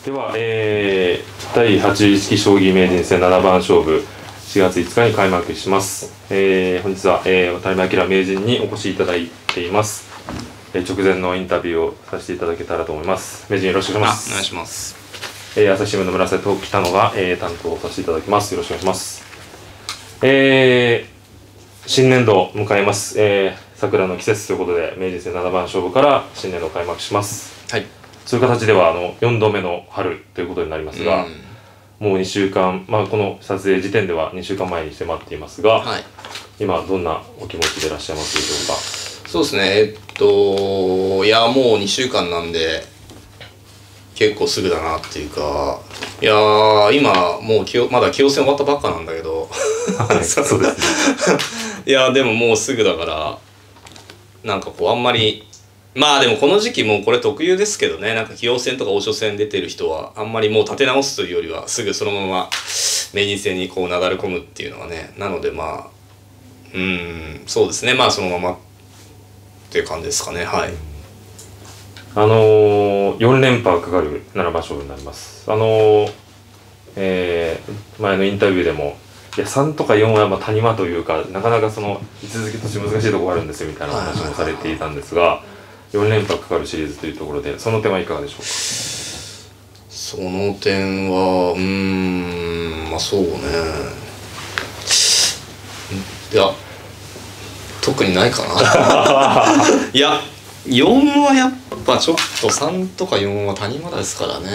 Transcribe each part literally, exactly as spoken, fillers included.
では、えー、だいはちじゅういっき将棋名人戦ななばん勝負しがついつかに開幕します。えー、本日は、えー、渡辺明名人にお越しいただいています。えー、直前のインタビューをさせていただけたらと思います。名人よろしくお願いします。 お願いします。 えー、朝日新聞の村瀬と北野が、えー、担当させていただきます。よろしくお願いします。えー、新年度を迎えます。えー、桜の季節ということで名人戦ななばん勝負から新年度開幕します。 はい。 そういう形ではあのよんどめの春ということになりますが、うん、もうにしゅうかん、まあ、この撮影時点ではにしゅうかんまえに迫っていますが、はい、今どんなお気持ちでいらっしゃいますでしょうか。 そうですね、えっといやもうにしゅうかんなんで結構すぐだなっていうか、いや今もうまだ棋王戦終わったばっかなんだけどはいそうですねいやでももうすぐだからなんかこうあんまりまあでもこの時期もうこれ特有ですけどね、なんか棋王戦とか王将戦出てる人はあんまりもう立て直すというよりはすぐそのまま名人戦にこうなだれ込むっていうのはね、なのでまあうーんそうですね、まあそのままっていう感じですかね。はい。 あのー、よんれんぱかかるななばん勝負になります。あのーえー、前のインタビューでもいやさんとかよんはまあ谷間というかなかなかその位置づけとして難しいところがあるんですよみたいな話もされていたんですが、よんれんぱかかるシリーズというところでその点はいかがでしょうか。 その点はうーんまあそうね、いや特にないかないやよんはやっぱちょっとさんとかよんは谷間ですからね。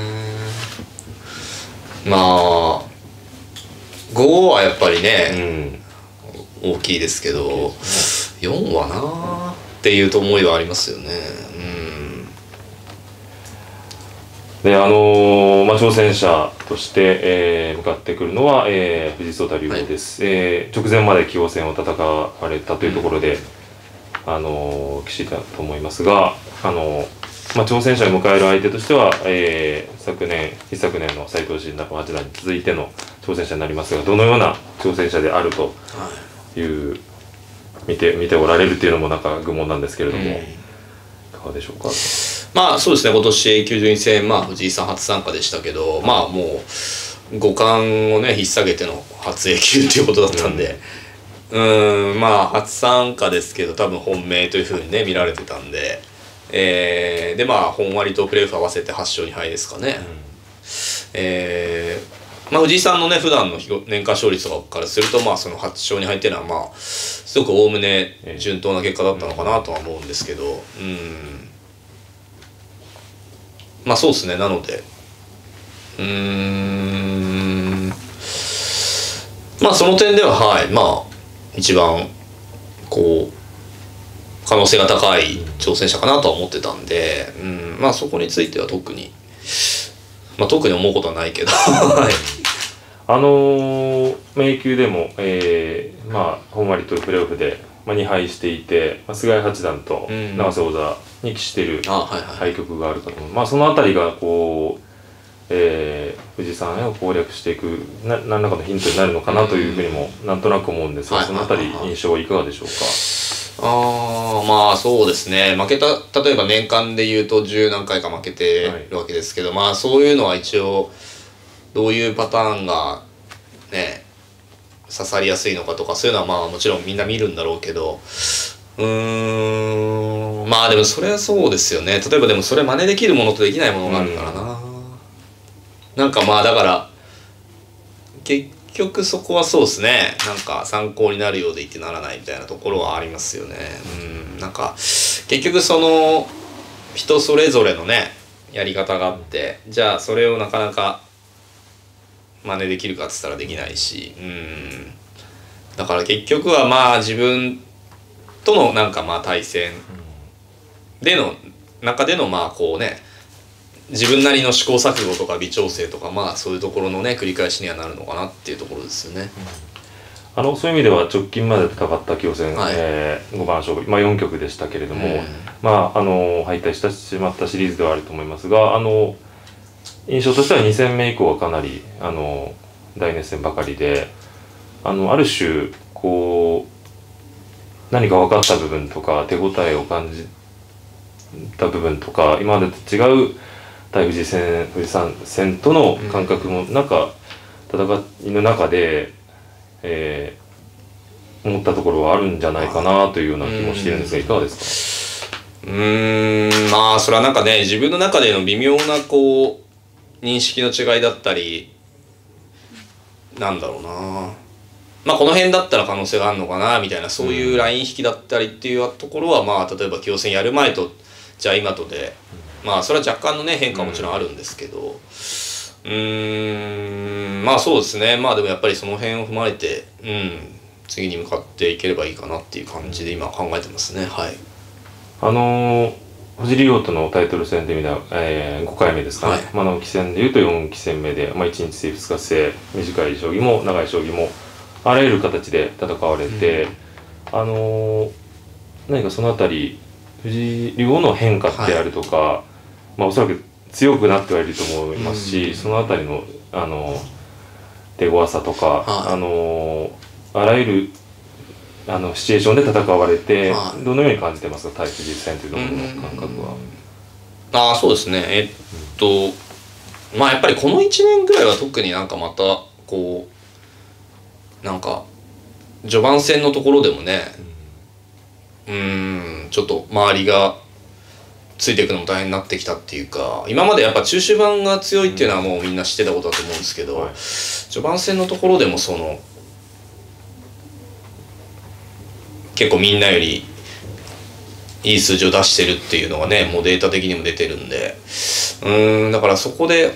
まあごはやっぱりね、うん、大きいですけどよんはなーっていうと思いはありますよね。うんであのーまあ、挑戦者として、えー、向かってくるのは、えー、藤井聡太竜王です、はい。えー、直前まで棋王戦を戦われたというところで、うん、あのー、棋士だと思いますが、あのーまあ、挑戦者を迎える相手としては、えー、昨年一昨年の斎藤慎太郎八段に続いての挑戦者になりますが、どのような挑戦者であるという、はい、見て見ておられるというのもなんか愚問なんですけれども、うん、いかがでしょうか。 まあそうですね、今年 A 級順位戦、まあ、藤井さん初参加でしたけど、まあもう五冠をね引っ提げての初 A 級ということだったんで、うん、うんまあ初参加ですけど多分本命というふうにね見られてたんで、えー、でまあ本割とプレーオフ合わせてはち勝にはいですかね。うん、えー、まあ藤井さんのね普段の年間勝率とかからするとまあそのはち勝にはいっていうのはまあすごくおおむね順当な結果だったのかなとは思うんですけど、うんまあそうですね、なのでうーんまあその点でははいまあ一番こう可能性が高い挑戦者かなとは思ってたんで、うんまあそこについては特にまあ特に思うことはないけどあのー、迷宮でも、えー、まあ本割とプレーオフで、まあ、にはいしていて、まあ、菅井八段と永瀬王座に期している対局があるかと思う、まあ、そのあたりがこう、えー、藤井さんを攻略していくな何らかのヒントになるのかなというふうにもなんとなく思うんですが、そのあたり印象はいかがでしょうか。 あまあそうですね、負けた例えば年間でいうと十何回か負けてるわけですけど、はい、まあそういうのは一応どういうパターンがね刺さりやすいのかとかそういうのはまあもちろんみんな見るんだろうけど、うーんまあでもそれはそうですよね。例えばでもそれ真似できるものとできないものがあるからな、うん、なんかまあだから結局そこはそうですね、なんか参考になるようでいてならないみたいなところはありますよね。うんなんか結局その人それぞれのねやり方があって、じゃあそれをなかなか真似できるかっつったらできないし、うんだから結局はまあ自分とのなんかまあ対戦での中でのまあこうね自分なりの試行錯誤とか微調整とかまあそういうところのね繰り返しにはなるのかなっていうところですよね。 うん、あのそういう意味では直近まで戦った棋王戦、はいえー、ごばん勝負、まあ、よんきょくでしたけれども、うん、まああの敗退してしまったシリーズではあると思いますが、あの印象としてはに戦目以降はかなりあの大熱戦ばかりで、あのある種こう何か分かった部分とか手応えを感じた部分とか今までと違う対藤井戦藤井さん戦との感覚もなんか戦いの中で、えー、思ったところはあるんじゃないかなというような気もしているんですが、いかがですか？ うーんまあそれはなんかね、自分の中での微妙なこう認識の違いだったり、なんだろうな、まあこの辺だったら可能性があるのかなみたいな、そういうライン引きだったりっていうところは、まあ例えば棋王戦やる前とじゃあ今とで、まあそれは若干のね変化はもちろんあるんですけど、うーんまあそうですね、まあでもやっぱりその辺を踏まえて、うん次に向かっていければいいかなっていう感じで今考えてますね。はい。 あのー藤井竜王とのタイトル戦で見た、えー、ごかいめですかね、はい、まあ、の棋戦でいうとよんき戦目で、まあ、いちにち制ふつか制、短い将棋も長い将棋もあらゆる形で戦われて、うん、あのー、何かそのあたり藤井竜王の変化であるとか、はい、まあ、おそらく強くなってはいると思いますし、うん、そのあたりの、あのー、手強さとか、はい、あのー、あらゆるあのシチュエーションで戦われて、はい、どのように感じてますか、対藤井戦というところの感覚は。 ああそうですね、えっと、うん、まあやっぱりこのいちねんぐらいは特になんかまたこうなんか序盤戦のところでもね、うーんちょっと周りがついていくのも大変になってきたっていうか、今までやっぱ中終盤が強いっていうのはもうみんな知ってたことだと思うんですけど、うん、はい、序盤戦のところでもその結構みんなよりいい数字を出してるっていうのがね、もうデータ的にも出てるんで、うーんだからそこで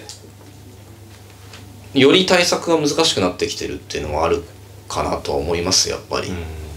より対策が難しくなってきてるっていうのはあるかなとは思いますやっぱり。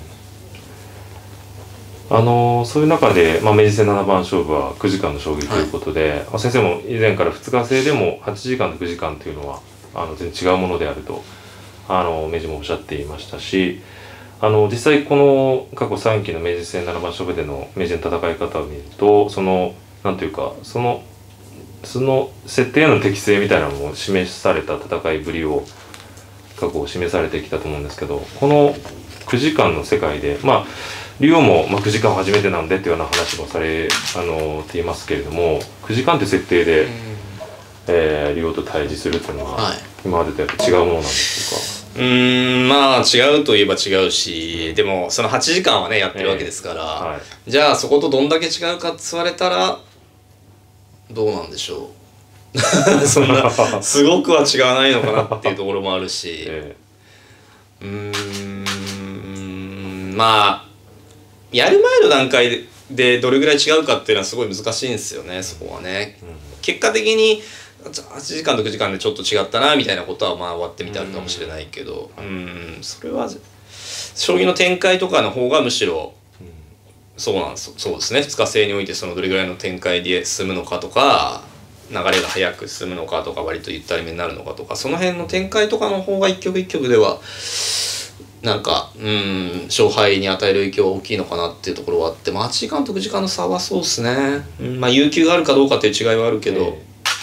あのそういう中で、まあ、明治戦七番勝負はくじかんの将棋ということで、はい、先生も以前からふつか制でもはちじかんとくじかんというのはあの全然違うものであるとあの明治もおっしゃっていましたし、あの実際この過去さんきの明治戦七番勝負での名人の戦い方を見ると、そのなんというかそのその設定への適性みたいなのも示された戦いぶりを過去示されてきたと思うんですけど、このくじかんの世界で、まあ竜王も、まあ、くじかん初めてなんでっていうような話もされあのっていますけれども、くじかんって設定で、えー、竜王と対峙するっていうのは、はい、今までとやっぱ違うものなんでしょうか？ うーんまあ違うといえば違うし、でもそのはちじかんはねやってるわけですから、えーはい、じゃあそことどんだけ違うかって言われたらどうなんでしょうそんなすごくは違わないのかなっていうところもあるし、えー、うーんまあやる前の段階でどれぐらい違うかっていうのはすごい難しいんですよね、そこはね、うん、結果的にはちじかんとくじかんでちょっと違ったなみたいなことはまあ終わってみてあるかもしれないけど、うん、うんそれは将棋の展開とかの方がむしろそうなんですそうですね、ふつか制においてそのどれぐらいの展開で進むのかとか、流れが早く進むのかとか割とゆったりめになるのかとか、その辺の展開とかの方が一局一局ではなんかうん勝敗に与える影響は大きいのかなっていうところはあって、まあ、はちじかんとくじかんの差はそうですね、うん、まあ有給があるかどうかっていう違いはあるけど、え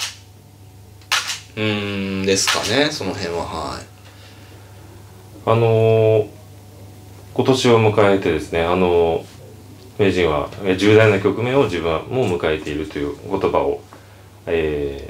ー、うんですかね、その辺は。はい。 あのー、今年を迎えてですね、あのー、名人は重大な局面を自分はもう迎えているという言葉を、え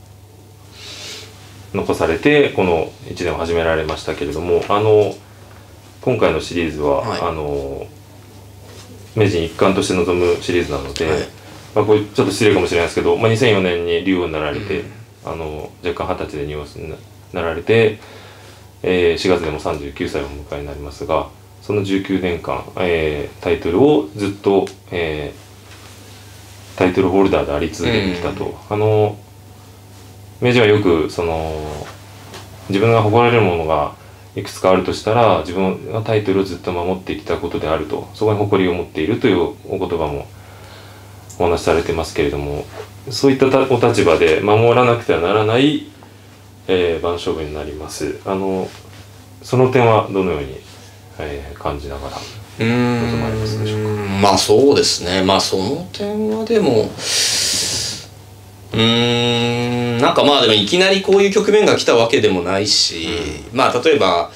ー、残されてこのいちねんを始められましたけれども、あのー今回のシリーズは、はい、あの名人一貫として臨むシリーズなので、はい、まあ、これちょっと失礼かもしれないですけど、まあ、にせんよねんに竜王になられて、うん、あの若干はたちで入王になられて、えー、しがつでもさんじゅうきゅうさいをお迎えになりますが、そのじゅうきゅうねんかん、えー、タイトルをずっと、えー、タイトルホルダーであり続けてきたと、うん、あの名人はよくその自分が誇られるものがいくつかあるとしたら自分がタイトルをずっと守ってきたことであると、そこに誇りを持っているというお言葉もお話しされてますけれども、そういったお立場で守らなくてはならない、えー、番勝負になります。あのその点はどのように、えー、感じながら臨まれますでしょうか？ まあそうですね、まあその点はでもうーんなんかまあでもいきなりこういう局面が来たわけでもないし、うん、まあ例えば、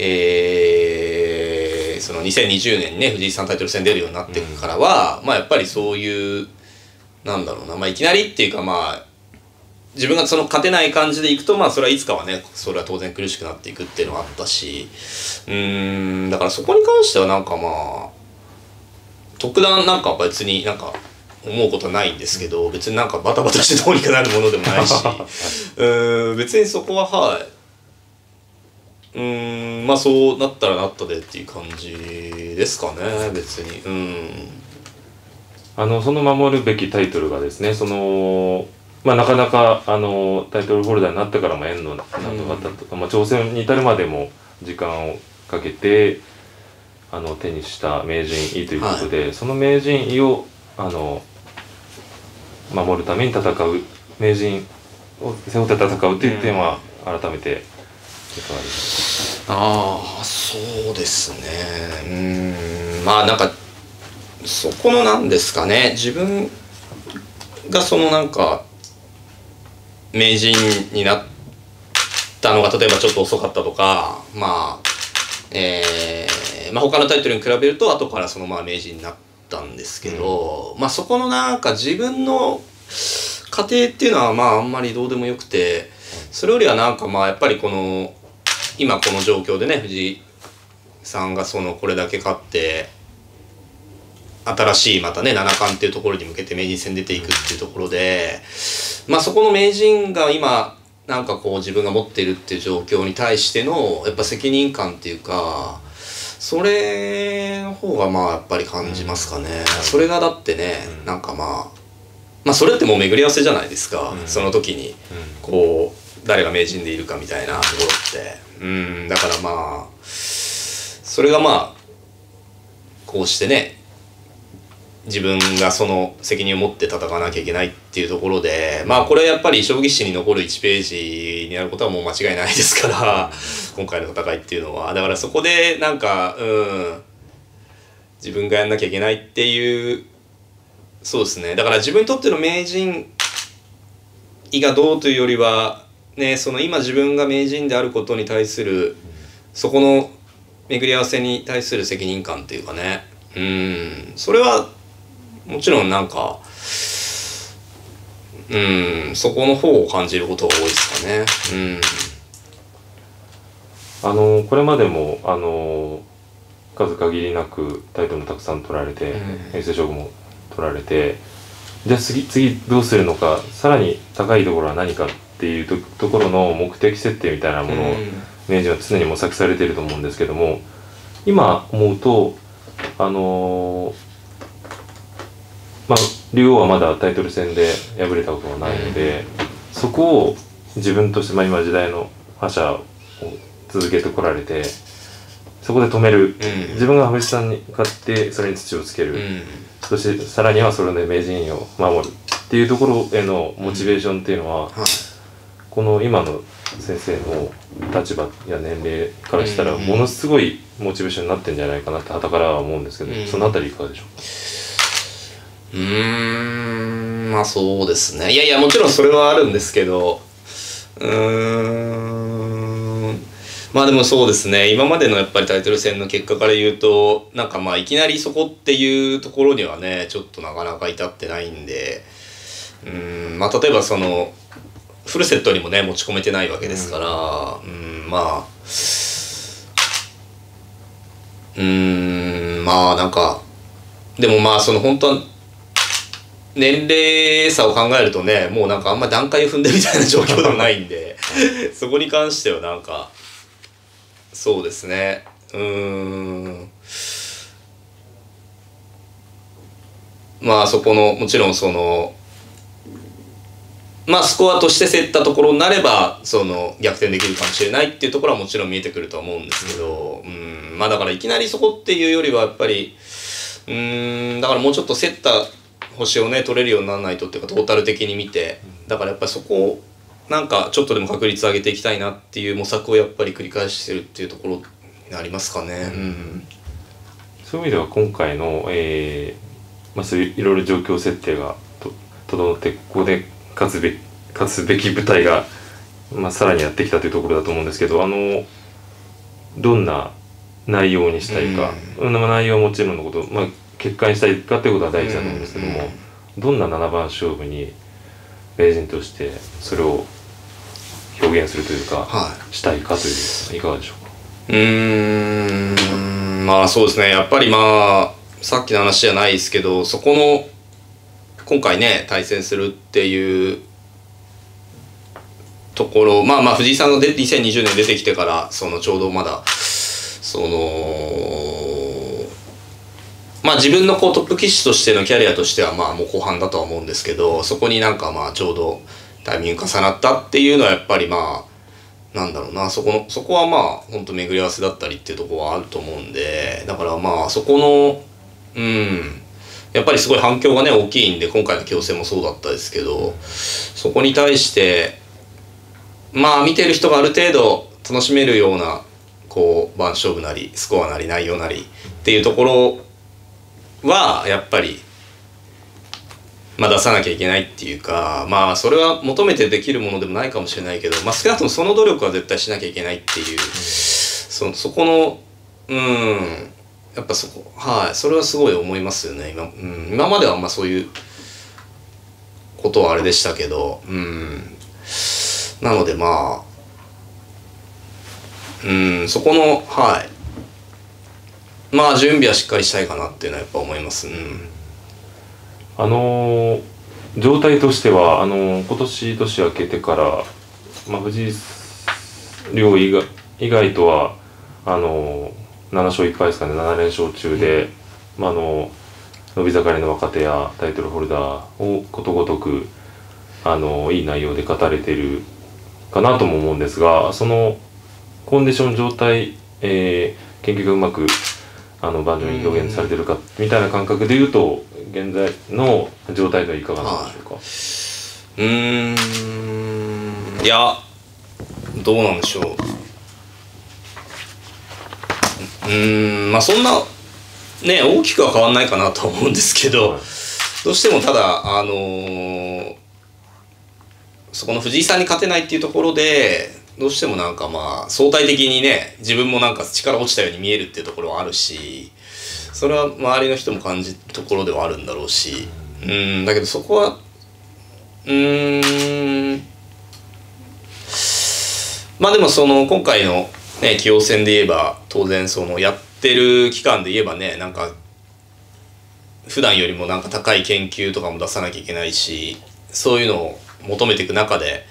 えー、そのにせんにじゅうねんにね藤井さんタイトル戦出るようになってからは、うん、まあやっぱりそういうなんだろうな、まあいきなりっていうかまあ自分がその勝てない感じでいくと、まあそれはいつかはねそれは当然苦しくなっていくっていうのはあったし、うーんだからそこに関してはなんかまあ特段なんか別になんか思うことはないんですけど、別になんかバタバタしてどうにかなるものでもないしうーん別にそこははいうーんまあそうなったらなったでっていう感じですかね別に。うんあのその守るべきタイトルがですね、そのまあなかなかあのタイトルホルダーになってからも縁のなかったとか、まあ、挑戦に至るまでも時間をかけてあの手にした名人位ということで、はい、その名人位をあの守るために戦う、名人を背負って戦うというテーマは改めていかがですか？ ああそうですね、うーんまあなんかそこのなんですかね、自分がそのなんか名人になったのが例えばちょっと遅かったとか、まあえー、まあ他のタイトルに比べると後からそのまあ名人になったんですけど、うん、まあそこのなんか自分の過程っていうのはまああんまりどうでもよくて、それよりはなんかまあやっぱりこの今この状況でね藤井さんがそのこれだけ勝って新しいまたね七冠っていうところに向けて名人戦出ていくっていうところで、まあそこの名人が今なんかこう自分が持っているっていう状況に対してのやっぱ責任感っていうか、それの方がまあやっぱり感じますかね。それがだってねなんかまあまあそれってもう巡り合わせじゃないですか、その時にこう誰が名人でいるかみたいなところって、うんだからまあそれがまあこうしてね自分がその責任を持って戦わなきゃいけないっていうところで、まあこれやっぱり将棋史に残るいちページになることはもう間違いないですから今回の戦いっていうのは。だからそこでなんかうん自分がやんなきゃいけないっていう、そうですね、だから自分にとっての名人位がどうというよりはね、その今自分が名人であることに対するそこの巡り合わせに対する責任感っていうかね、うんそれはもちろんなんかうんそこの方を感じることが多いですかね。 うんあのこれまでもあの数限りなくタイトルもたくさん取られて、うん、永世称号も取られて、じゃあ次次どうするのか、さらに高いところは何かっていう と, ところの目的設定みたいなものを、うん、名人は常に模索されていると思うんですけども、今思うとあのーまあ、竜王はまだタイトル戦で敗れたことがないので、そこを自分として、まあ、今時代の覇者を続けてこられてそこで止める、うん、自分が羽生さんに勝ってそれに土をつける、うん、そしてさらにはそれで名人位を守るっていうところへのモチベーションっていうのは、うん、この今の先生の立場や年齢からしたらものすごいモチベーションになってるんじゃないかなって傍からは思うんですけど、うん、そのあたりいかがでしょうか？ うーんまあそうですね、いやいやもちろんそれはあるんですけど、うーんまあでもそうですね、今までのやっぱりタイトル戦の結果から言うとなんかまあいきなりそこっていうところにはねちょっとなかなか至ってないんで、うーんまあ例えばそのフルセットにもね持ち込めてないわけですから、うん、うんまあうーんまあなんかでもまあその本当は年齢差を考えるとねもうなんかあんまり段階を踏んでみたいな状況でもないんでそこに関してはなんかそうですねうーんまあそこのもちろんそのまあスコアとして競ったところになればその逆転できるかもしれないっていうところはもちろん見えてくるとは思うんですけど、うんまあだからいきなりそこっていうよりはやっぱりうーんだからもうちょっと競った星をね取れるようにならないとっていうかトータル的に見て、だからやっぱりそこをなんかちょっとでも確率上げていきたいなっていう模索をやっぱり繰り返してるっていうところになりますかね。うん、 そういう意味では今回の、えーまあ、そういういろいろ状況設定がと整ってここで勝つべき勝つべき舞台が、まあ、さらにやってきたというところだと思うんですけど、あのどんな内容にしたいか、うん、内容はもちろんのこと、まあ、結果にしたいかということは大事だと思うんですけども、うん、どんなななばん勝負に名人としてそれを表現するというか、 はしたいかといういかがでしょうか。 うーんまあそうですね、やっぱりまあさっきの話じゃないですけど、そこの今回ね対戦するっていうところ、まあまあ藤井さんがでにせんにじゅうねん出てきてからそのちょうどまだそのまあ自分のこうトップ棋士としてのキャリアとしてはまあもう後半だとは思うんですけど、そこになんかまあちょうどタイミング重なったっていうのはやっぱりまあなんだろうな、そこのそこはまあ本当巡り合わせだったりっていうところはあると思うんで、だからまあそこのうんやっぱりすごい反響がね大きいんで、今回の強戦もそうだったですけど、そこに対してまあ見てる人がある程度楽しめるようなこう番勝負なりスコアなり内容なりっていうところはやっぱりまあ出さなきゃいけないっていうか、まあそれは求めてできるものでもないかもしれないけど、まあ少なくともその努力は絶対しなきゃいけないっていう、そそこのうんやっぱそこはいそれはすごい思いますよね。今、うん、今まではあんまそういうことはあれでしたけど、うんなのでまあうんそこのはいまあ準備はしっかりしたいかなっていうのはやっぱ思います。うん、 あのー、状態としてはあのー、今年年明けてから、まあ、藤井亮以外、以外とはあのー、なな勝いっ敗ですかね、なな連勝中で、うんまあ、あの伸び盛りの若手やタイトルホルダーをことごとくあのいい内容で語れているかなとも思うんですが、そのコンディション状態、えー、研究がうまくあの盤上に表現されてるかみたいな感覚でいうと現在の状態ではいかがなんでしょうか。 はい、うーんいやどうなんでしょう。うーんまあそんなね大きくは変わんないかなと思うんですけど、はい、どうしてもただあのー、そこの藤井さんに勝てないっていうところでどうしてもなんかまあ相対的にね自分もなんか力落ちたように見えるっていうところはあるし、それは周りの人も感じるところではあるんだろうし、うんだけどそこはうーんまあでもその今回のね棋王戦で言えば当然そのやってる期間で言えばねなんか普段よりもなんか高い研究とかも出さなきゃいけないし、そういうのを求めていく中で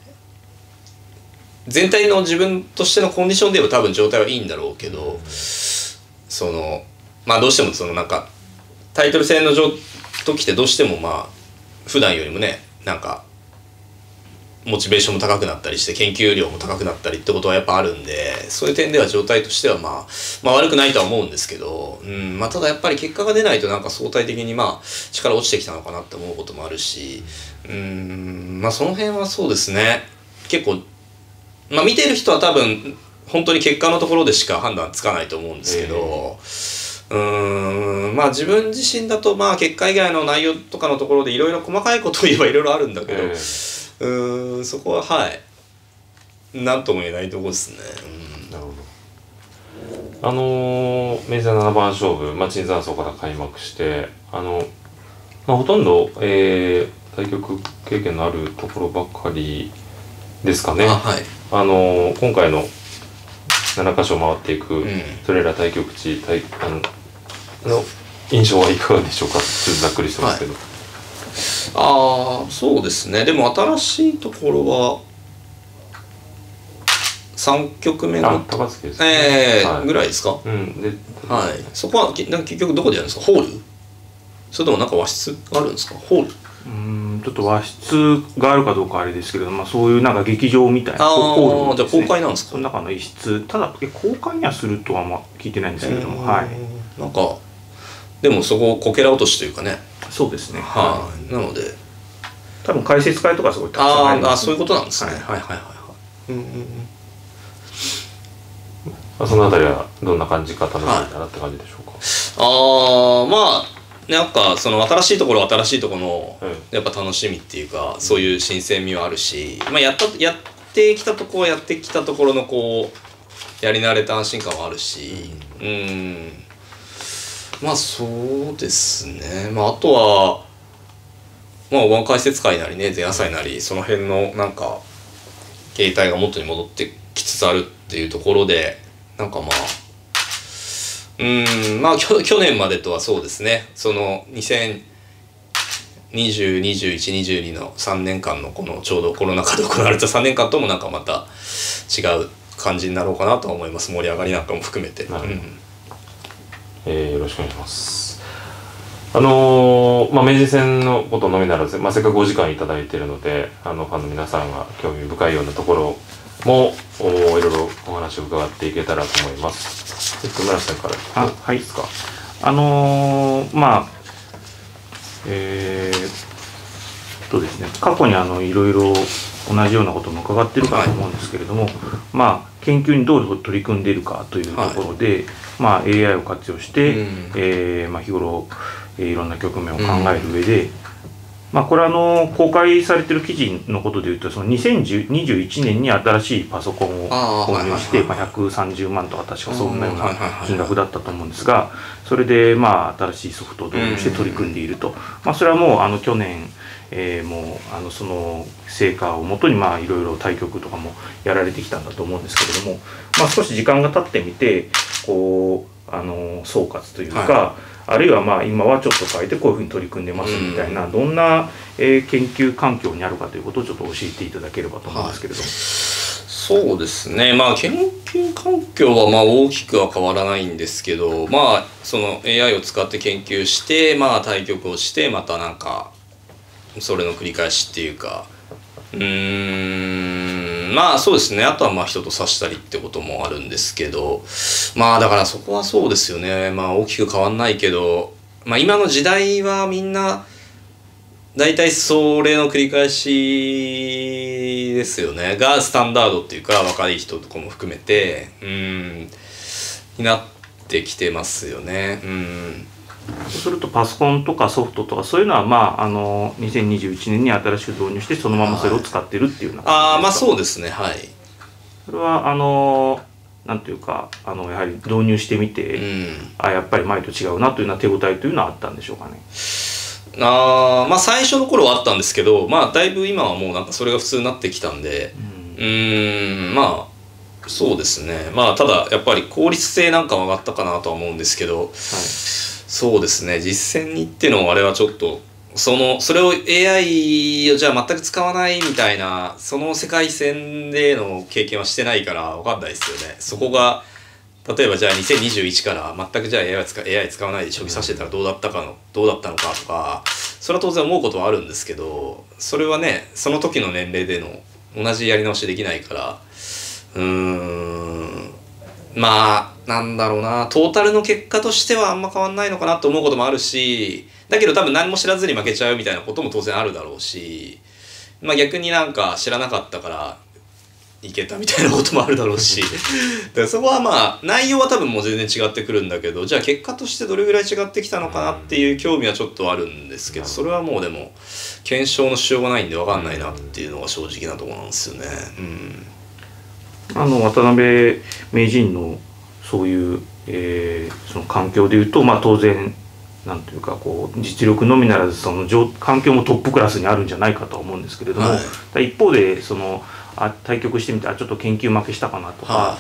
全体の自分としてのコンディションで言えば多分状態はいいんだろうけど、そのまあどうしてもそのなんかタイトル戦の時ってどうしてもまあ普段よりもねなんかモチベーションも高くなったりして研究量も高くなったりってことはやっぱあるんで、そういう点では状態としてはまあ、まあ悪くないとは思うんですけど、うんまあただやっぱり結果が出ないとなんか相対的にまあ力落ちてきたのかなって思うこともあるし、うんまあその辺はそうですね結構まあ見てる人は多分本当に結果のところでしか判断つかないと思うんですけど、うーんまあ自分自身だとまあ結果以外の内容とかのところでいろいろ細かいことを言えばいろいろあるんだけど、えーうーんそこははい何とも言えないとこですね。うん、 なるほど。あのー、明治ななばん勝負、まあ、椿山荘から開幕してあの、まあ、ほとんど、えー、対局経験のあるところばかりですかね。 あ、はい、 あのー、今回のななか所回っていく、 うん、 それら対局地対あのの印象はいかがでしょうか。ちょっとざっくりしてますけど、はい、 ああそうですね。でも新しいところはさん局目の高槻ですね、 えーはい、 ぐらいですか、 うんではい、そこはなんか結局どこでやるんですか。ホールそれともなんか和室があるんですか。ホールうんちょっと和室があるかどうかあれですけど、まあ、そういうなんか劇場みたいなホール、ね、じゃあ公開なんですか。 その中の一室ただえ公開にはするとはあんま聞いてないんですけれども、はい、 なんかでもそここけら落としというかね。 そうですね、 はい、なので多分解説会とかすごいたくさんあります、ね、 ああそういうことなんですね。はい、はいはいはいはいうんうんうん、そのあたりはどんな感じか楽しみだなって感じでしょうか。 はい、ああまあなんかその新しいところは新しいところのやっぱ楽しみっていうか、うん、そういう新鮮味はあるし、まあ、やったやってきたところはやってきたところのこうやり慣れた安心感はあるし、うん、うんまあそうですね。まああとはまあワン解説会なりね前夜祭なりその辺のなんか形態が元に戻ってきつつあるっていうところでなんかまあうーんまあ去年までとはそうですねそのにせんにじゅう、にじゅういち、にじゅうにのさんねんかんのこのちょうどコロナ禍で行われたさんねんかんともなんかまた違う感じになろうかなとは思います。盛り上がりなんかも含めて、うんえー、よろしくお願いします。あのー、まあ名人戦のことのみならず、まあ、せっかくお時間いただいているのであのファンの皆さんが興味深いようなところもおいろいろお話を伺っていけたらと思います。えっと村瀬さんからあはいですか。あのー、まあえー、とですね過去にあのいろいろ同じようなことも伺ってるかと思うんですけれども、はい、まあ研究にどう取り組んでいるかというところで、はい、まあ エーアイ を活用して、うんえーまあ、日頃、えー、いろんな局面を考える上で、うんまあ、これはあの公開されている記事のことでいうとそのにせんにじゅういちねんに新しいパソコンを購入してひゃくさんじゅうまんとか確かそんなような金額だったと思うんですがそれでまあ新しいソフトを導入して取り組んでいると、まあ、それはもうあの去年、えー、もうあのその成果をもとにまあいろいろ対局とかもやられてきたんだと思うんですけれども、まあ、少し時間が経ってみてこうあの総括というか、はいあるいはまあ今はちょっと変えてこういうふうに取り組んでますみたいな、うん、どんな、えー、研究環境にあるかということをちょっと教えていただければと思うんですけれども、はい、 そうですねまあ研究環境はまあ大きくは変わらないんですけどまあその エーアイ を使って研究してまあ対局をしてまたなんかそれの繰り返しっていうかうーんまあそうですねあとはまあ人と指したりってこともあるんですけどまあだからそこはそうですよねまあ大きく変わんないけどまあ今の時代はみんな大体それの繰り返しですよねがスタンダードっていうか若い人とかも含めてうんになってきてますよねうんそうするとパソコンとかソフトとかそういうのはまああのにせんにじゅういちねんに新しく導入してそのままそれを使ってるっていうような感じですか。 ああまあそうですねはいそれはあのなんていうかあのやはり導入してみて、うん、あやっぱり前と違うなというような手応えというのはあったんでしょうかね。 あまあ最初の頃はあったんですけどまあだいぶ今はもうなんかそれが普通になってきたんでうんーんまあそうですねまあただやっぱり効率性なんかは上がったかなとは思うんですけど、はいそうですね実践にってのあれはちょっとそのそれを エーアイ をじゃあ全く使わないみたいなその世界線での経験はしてないから分かんないですよねそこが例えばじゃあにせんにじゅういちから全くじゃあ エーアイ 使, エーアイ使わないで将棋指してたらどうだったかのどうだったのかとかそれは当然思うことはあるんですけどそれはねその時の年齢での同じやり直しできないからうーんまあなんだろうなトータルの結果としてはあんま変わんないのかなと思うこともあるしだけど多分何も知らずに負けちゃうみたいなことも当然あるだろうしまあ逆になんか知らなかったからいけたみたいなこともあるだろうしだからそこはまあ内容は多分もう全然違ってくるんだけどじゃあ結果としてどれぐらい違ってきたのかなっていう興味はちょっとあるんですけどそれはもうでも検証のしようがないんで分かんないなっていうのが正直なところなんですよね。うんあの渡辺名人のそういう、えー、その環境でいうと、まあ、当然なんというかこう実力のみならずその環境もトップクラスにあるんじゃないかとは思うんですけれども、はい、一方でそのあ対局してみてあちょっと研究負けしたかなとか、はい、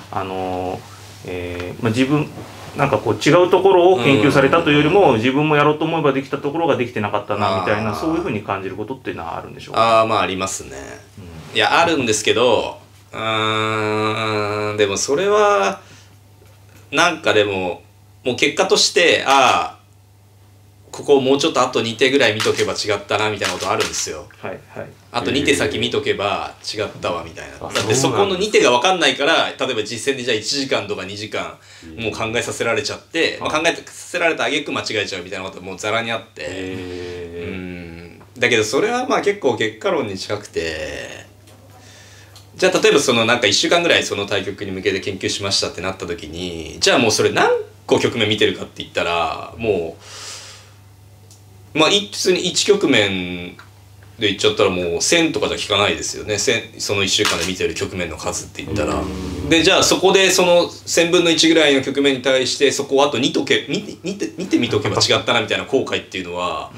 あの、えーまあ、自分なんかこう違うところを研究されたというよりも自分もやろうと思えばできたところができてなかったなみたいなそういうふうに感じることっていうのはあるんでしょうか。 ああまあありますね、うん、いやあるんですけどうーんでもそれはなんかでももう結果としてああここをもうちょっとあとにてぐらい見とけば違ったなみたいなことあるんですよ、 はいはい、 あとにて先見とけば違ったわみたいな、だってそこのにてが分かんないから例えば実践でじゃあいちじかんとかにじかんもう考えさせられちゃって、まあ、考えさせられた挙句間違えちゃうみたいなこともうざらにあってうんだけどそれはまあ結構結果論に近くてじゃあ例えばそのなんかいっしゅうかんぐらいその対局に向けて研究しましたってなった時にじゃあもうそれ何個局面見てるかって言ったらもうまあ普通にいち局面で言っちゃったらもうせんとかじゃ効かないですよねそのいっしゅうかんで見てる局面の数って言ったらでじゃあそこでそのせんぶんのいちぐらいの局面に対してそこをあとにとけ見て見て見てみとけば違ったなみたいな後悔っていうのは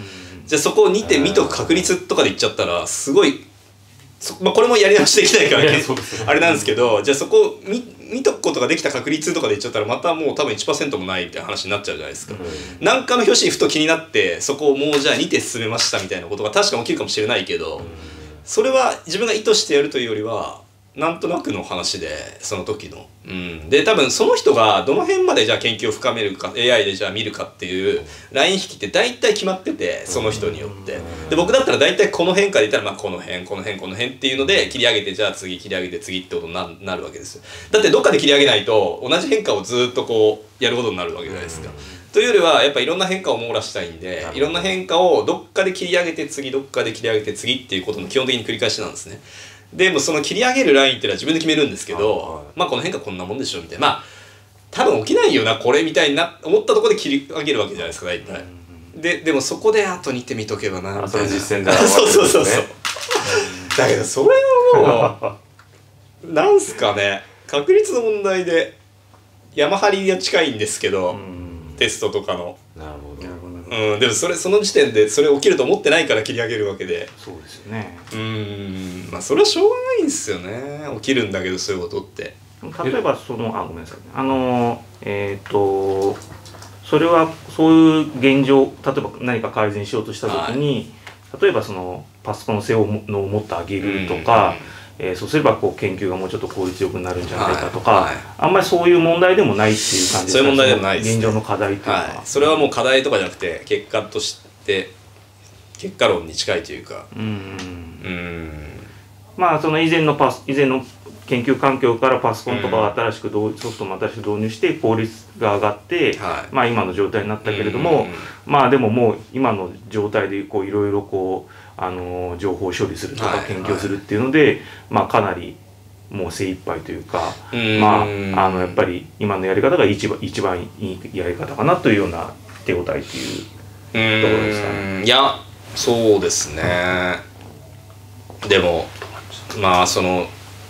じゃあそこをにて見とく確率とかで言っちゃったらすごい、まあ、これもやり直しできないからねあれなんですけど、じゃあそこを 見, 見とくことができた確率とかで言っちゃったらまたもう多分 いちパーセント もないみたいな話になっちゃうじゃないですか、うん、なんかの表紙にふと気になってそこをもうじゃあにて進めましたみたいなことが確か起きるかもしれないけど、うん、それは自分が意図してやるというよりはなんとなくの話でその時の、うん、で多分その人がどの辺までじゃあ研究を深めるか エーアイ でじゃあ見るかっていうライン引きって大体決まってて、その人によってで僕だったら大体この辺から言ったらまあこの辺この辺この辺っていうので切り上げてじゃあ次切り上げて次ってことに な, なるわけですよ。だってどっかで切り上げないと同じ変化をずっとこうやることになるわけじゃないですか。というよりはやっぱいろんな変化を網羅したいんで、いろんな変化をどっかで切り上げて次どっかで切り上げて次っていうことの基本的に繰り返しなんですね。でもその切り上げるラインっていうのは自分で決めるんですけど、まあこの変化こんなもんでしょみたいな、まあ多分起きないよなこれみたいな思ったところで切り上げるわけじゃないですか大体。ででもそこであとにて見とけばなみたいな。 実践だそうそうそうそう。だけどそれはもうなんすかね、確率の問題で山張りが近いんですけど、テストとかの。 なるほど。 うん、でもそれその時点でそれ起きると思ってないから切り上げるわけで、 そうですよね。 うーん、まあそれはしょうがないんですよね。起きるんだけどそういうことって。 例えばそのあごめんなさいね、あのえっ、ー、とそれはそういう現状、例えば何か改善しようとした時に、はい、例えばそのパソコンの性能をもっと上げるとか、うん、えー、そうすればこう研究がもうちょっと効率よくなるんじゃないかとか、はいはい、あんまりそういう問題でもないっていう感じですか。 そういう問題でもないです、ね、 現状の課題というか、はい、 それはもう課題とかじゃなくて結果として結果論に近いというか、うんうん、 まあその以前のパス以前の研究環境からパソコンとかを新しくソフトも新しく導入して効率が上がって、はい、まあ今の状態になったけれども、まあでももう今の状態でこういろいろこうあの情報処理するとか研究するっていうので、はいはい、まあかなりもう精一杯というか、まああのやっぱり今のやり方が一番一番いいやり方かなというような手応えっていうところですかね。 いやそうですね。でもまあその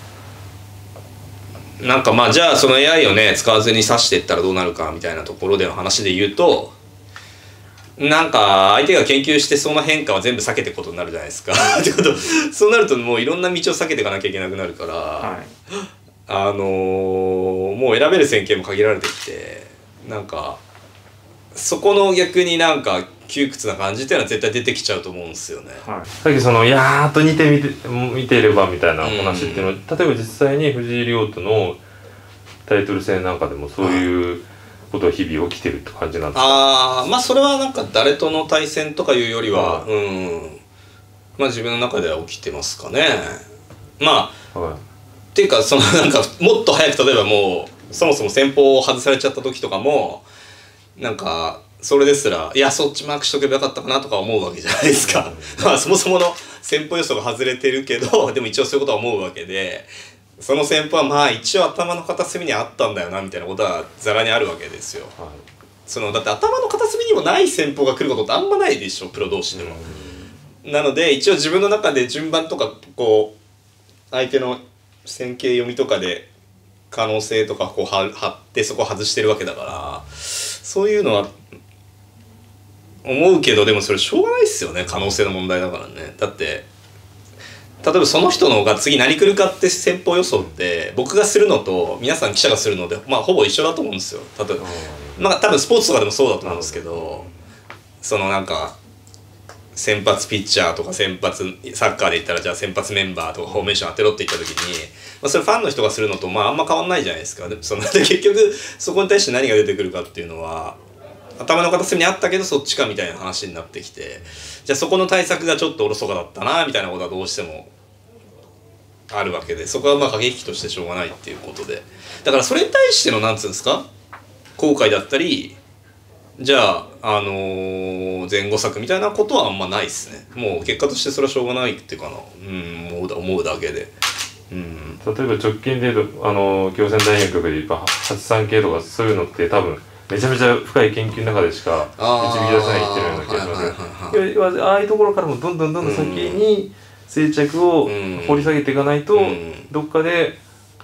なんかまあじゃあその エーアイ をね使わずに指していったらどうなるかみたいなところでの話で言うと、なんか相手が研究してその変化は全部避けていくことになるじゃないですかってことそうなるともういろんな道を避けていかなきゃいけなくなるから、はい、あのー、もう選べる線形も限られてきて、なんかそこの逆になんか窮屈な感じっていうのは絶対出てきちゃうと思うんですよね、 はい、さっきその「やーっと似て見て見ていれば」みたいな話っていうのは、うん、例えば実際に藤井亮太のタイトル戦なんかでもそういうことが日々起きてるって感じなんですか。 ああまあそれはなんか誰との対戦とかいうよりは、はい、うんまあ自分の中では起きてますかね。まあ、はい、っていうかそのなんかもっと早く例えばもうそもそも先方を外されちゃった時とかもなんかそれですらいやそっちマークしとけばよかったかなとか思うわけじゃないですかまあそもそもの先方予想が外れてるけどでも一応そういうことは思うわけで、その先方はまあ一応頭の片隅にあったんだよなみたいなことはざらにあるわけですよ、はい、そのだって頭の片隅にもない先方が来ることってあんまないでしょプロ同士でも、なので一応自分の中で順番とかこう相手の線形読みとかで可能性とかこう貼ってそこを外してるわけだから、そういうのは思うけどでもそれしょうがないっすよね、可能性の問題だからね。だって例えばその人の方が次何来るかって先方予想って僕がするのと皆さん記者がするのでまあほぼ一緒だと思うんですよ。例えばまあ多分スポーツとかでもそうだと思うんですけど、そのなんか先発ピッチャーとか先発サッカーで言ったらじゃあ先発メンバーとかフォーメーション当てろって言った時に、まあ、それファンの人がするのとまああんま変わんないじゃないですか。その結局そこに対して何が出てくるかっていうのは頭の片隅にあったけどそっちかみたいな話になってきて、じゃあそこの対策がちょっとおろそかだったなみたいなことはどうしてもあるわけで、そこはまあ駆け引きとしてしょうがないっていうことで、だからそれに対してのなんつうんですか後悔だったりじゃあ、あのー、前後策みたいなことはあんまないっすね。もう結果としてそれはしょうがないっていうかな、うん、思うだ、思うだけで、うん、 例えば直近で言うと、あのー、京泉大学で言えばはちさん系とかそういうのって多分めちゃめちゃ深い研究の中でしか導き出せないっていうような気がしますね。ああいうところからもどんどんどんどん先に静着を掘り下げていかないと、うん、どっかで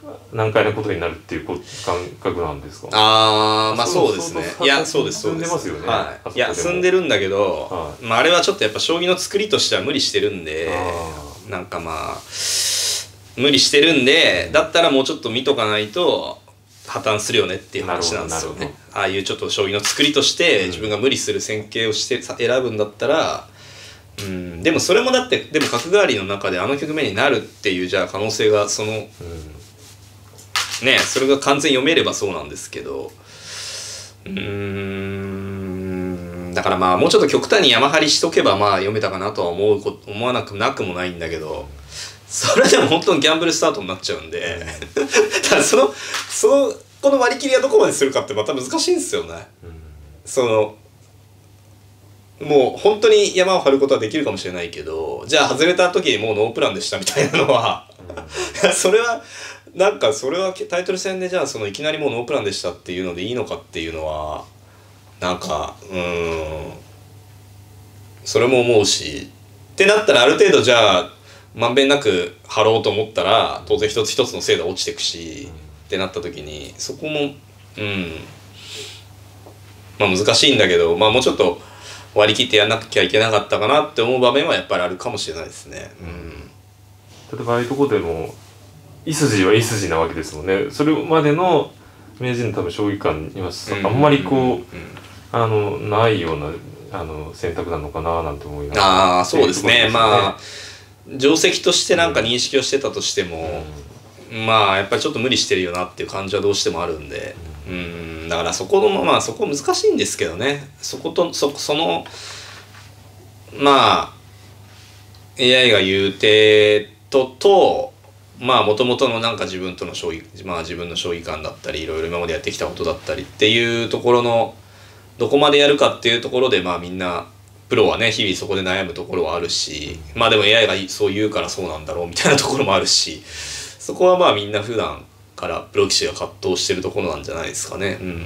難解なことになるっていう感覚なんですか？ ああまあそうですね。いやそうですそうです。 進んでますよね。 はい。いや進んでるんだけど、 はい、 まああれはちょっとやっぱ将棋の作りとしては無理してるんで、なんかまあ無理してるんで、だったらもうちょっと見とかないと破綻するよねっていう話なんですよね。ああいうちょっと将棋の作りとして自分が無理する戦型をして選ぶんだったら、うん、でもそれもだってでも角換わりの中であの局面になるっていうじゃあ可能性がその、うん、ねそれが完全に読めればそうなんですけど、うーんだからまあもうちょっと極端に山張りしとけばまあ読めたかなとは思うこ思わなくなくもないんだけど、それでも本当にギャンブルスタートになっちゃうんでただそのそのこの割り切りはどこまでするかってまた難しいんですよね、うん、そのもう本当に山を張ることはできるかもしれないけど、じゃあ外れた時にもうノープランでしたみたいなのは、うん、それはなんかそれはタイトル戦でじゃあそのいきなりもうノープランでしたっていうのでいいのかっていうのはなんかうーんそれも思うしってなったらある程度じゃあまんべんなく張ろうと思ったら当然一つ一つの精度は落ちていくし、うん、ってなった時にそこもうんまあ難しいんだけど、まあもうちょっと割り切ってやんなきゃいけなかったかなって思う場面はやっぱりあるかもしれないですね。うん、 例えばああいうとこでもい筋はい筋なわけですもんね。それまでの名人の多分将棋観にはあんまりこう、うんうんうん、あのないようなあの選択なのかななんて思いながら。 ああそうですね。まあ定石としてなんか認識をしてたとしても、うん、まあやっぱりちょっと無理してるよなっていう感じはどうしてもあるんで。うんうんだからそこのまあそこ難しいんですけどね。そことそそのまあ エーアイ が言うてととまあもともとのなんか自分との将棋まあ自分の将棋観だったりいろいろ今までやってきたことだったりっていうところのどこまでやるかっていうところでまあみんなプロはね日々そこで悩むところはあるし、まあでも エーアイ がそう言うからそうなんだろうみたいなところもあるし、そこはまあみんな普段からプロ棋士が葛藤してるところなんじゃないですかね。うん、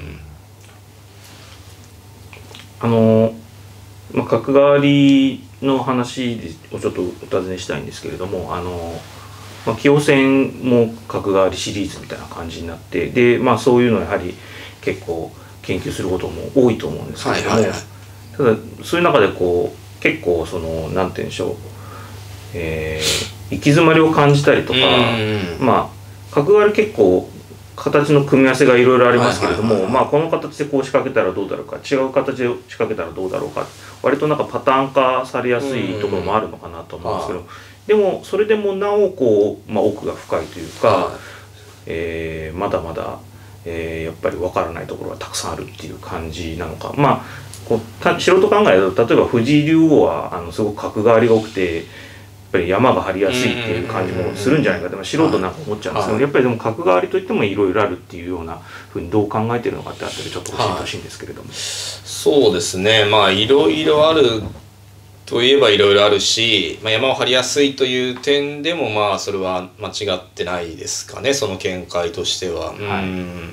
あの、まあ、角換わりの話をちょっとお尋ねしたいんですけれども、あの、まあ、棋王戦も角換わりシリーズみたいな感じになって、で、まあ、そういうのをやはり結構研究することも多いと思うんですけれども、はいはいはい、ただそういう中でこう結構そのなんて言うんでしょう、えー、行き詰まりを感じたりとか、まあ角換わり結構形の組み合わせがいろいろありますけれども、まあこの形でこう仕掛けたらどうだろうか、違う形で仕掛けたらどうだろうか、割となんかパターン化されやすいところもあるのかなと思うんですけど、でもそれでもなおこう、まあ、奥が深いというか、えー、まだまだ、えー、やっぱり分からないところがたくさんあるっていう感じなのか。まあこうた素人考えると例えば藤井竜王はあのすごく角換わりが多くてやっぱり山が張りやすいっていう感じもするんじゃないかって、まあ、素人なんか思っちゃうんですけど、やっぱりでも角換わりといってもいろいろあるっていうようなふうにどう考えてるのかってあったらちょっと教えてほしいんですけれども。 そうですね、まあいろいろあるといえばいろいろあるし、まあ、山を張りやすいという点でもまあそれは間違ってないですかね、その見解としては。はい、うん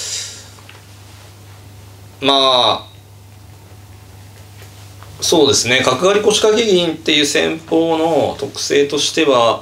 まあそうですね、角換わり腰掛け銀っていう戦法の特性としては、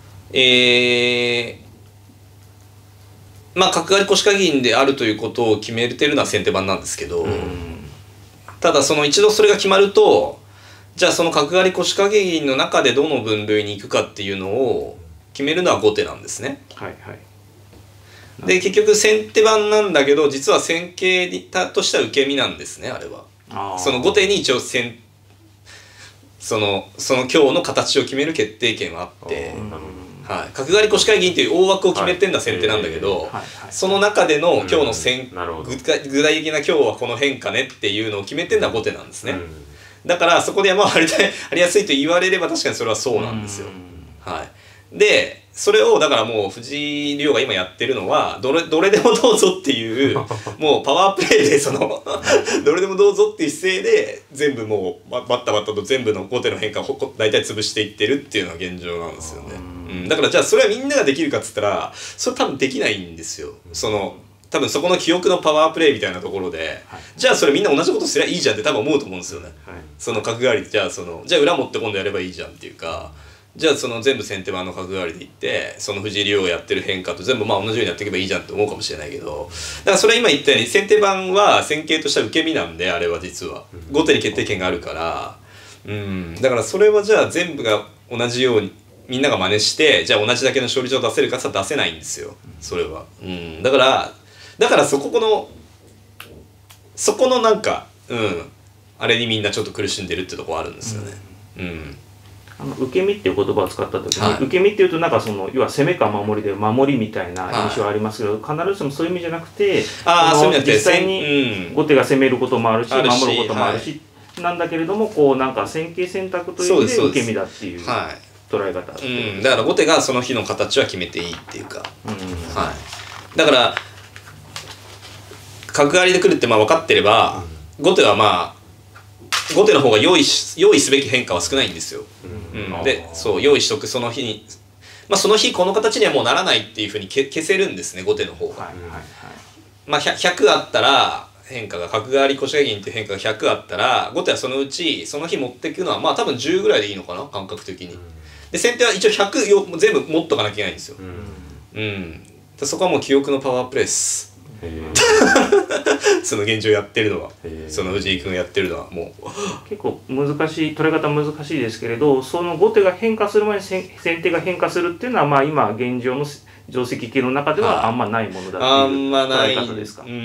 えー、まあ角換わり腰掛け銀であるということを決めてるのは先手番なんですけど、ただその一度それが決まると、じゃあその角換わり腰掛け銀の中でどの分類に行くかっていうのを決めるのは後手なんですね。 はいはい。 で結局先手番なんだけど実は戦型としては受け身なんですね、あれは。その後手に一応先そのその今日の形を決める決定権はあって、はい、角換わり腰掛け銀っていう大枠を決めてるのは先手なんだけど、はいその中での今日の戦、うん、具体的な今日はこの変化ねっていうのを決めてるのは後手なんですね。うん、だからそこで山を張りたい張りやすいと言われれば確かにそれはそうなんですよ。うん、はい、でそれをだからもう藤井竜王が今やってるのはどれどれでもどうぞっていうもうパワープレイでそのどれでもどうぞっていう姿勢で全部もうバッタバッタと全部の後手の変化を大体潰していってるっていうのが現状なんですよね。うん、だからじゃあそれはみんなができるかっつったらそれ多分できないんですよ。その多分そこの記憶のパワープレイみたいなところで、はい、じゃあそれみんな同じことすりゃいいじゃんって多分思うと思うんですよね。はい、その角換わりじゃあそのじゃあ裏持って今度やればいいじゃんっていうか。 じゃあその全部先手番の角換わりでいってその藤井竜王がやってる変化と全部まあ同じようにやっていけばいいじゃんって思うかもしれないけど、だからそれは今言ったように先手番は戦型とした受け身なんで、あれは実は後手に決定権があるから、うん、だからそれはじゃあ全部が同じようにみんなが真似してじゃあ同じだけの勝利値を出せるかって出せないんですよ、それは。うん、だからだからそここのそこのなんか、うん、あれにみんなちょっと苦しんでるってとこあるんですよね。うん、うんあの受け身っていう言葉を使った時に、 はい、 受け身っていうとなんかその要は攻めか守りで守りみたいな印象はありますけど、はい、必ずしもそういう意味じゃなくて、 あその実際に後手が攻めることもあるし、うん、守ることもあるし、はい、なんだけれどもこうなんか戦型選択という意味で受け身だっていう捉え方、 はいうん、だから後手がその日の形は決めていいっていうか、うんはい、だから角換わりで来るってまあ分かってれば、うん、後手はまあ後手の方が用意し用意すべき変化は少ないんですよ。うんうん、でそう用意しとくその日に、まあ、その日この形にはもうならないっていうふうにけ消せるんですね後手の方が。はいはいはいまあ、ひゃく, ひゃくあったら変化が角換わり腰掛け銀っていう変化がひゃくあったら後手はそのうちその日持っていくのはまあ多分じゅうぐらいでいいのかな感覚的に。で先手は一応ひゃくよ全部持っとかなきゃいけないんですよ。うん、うん、そこはもう記憶のパワープレス。その現状やってるのはその藤井君がやってるのはもう結構難しい取れ方難しいですけれど、その後手が変化する前に先手が変化するっていうのはまあ今現状の定石系の中ではあんまないものだっていう捉え方ですか。 あんまない、うん、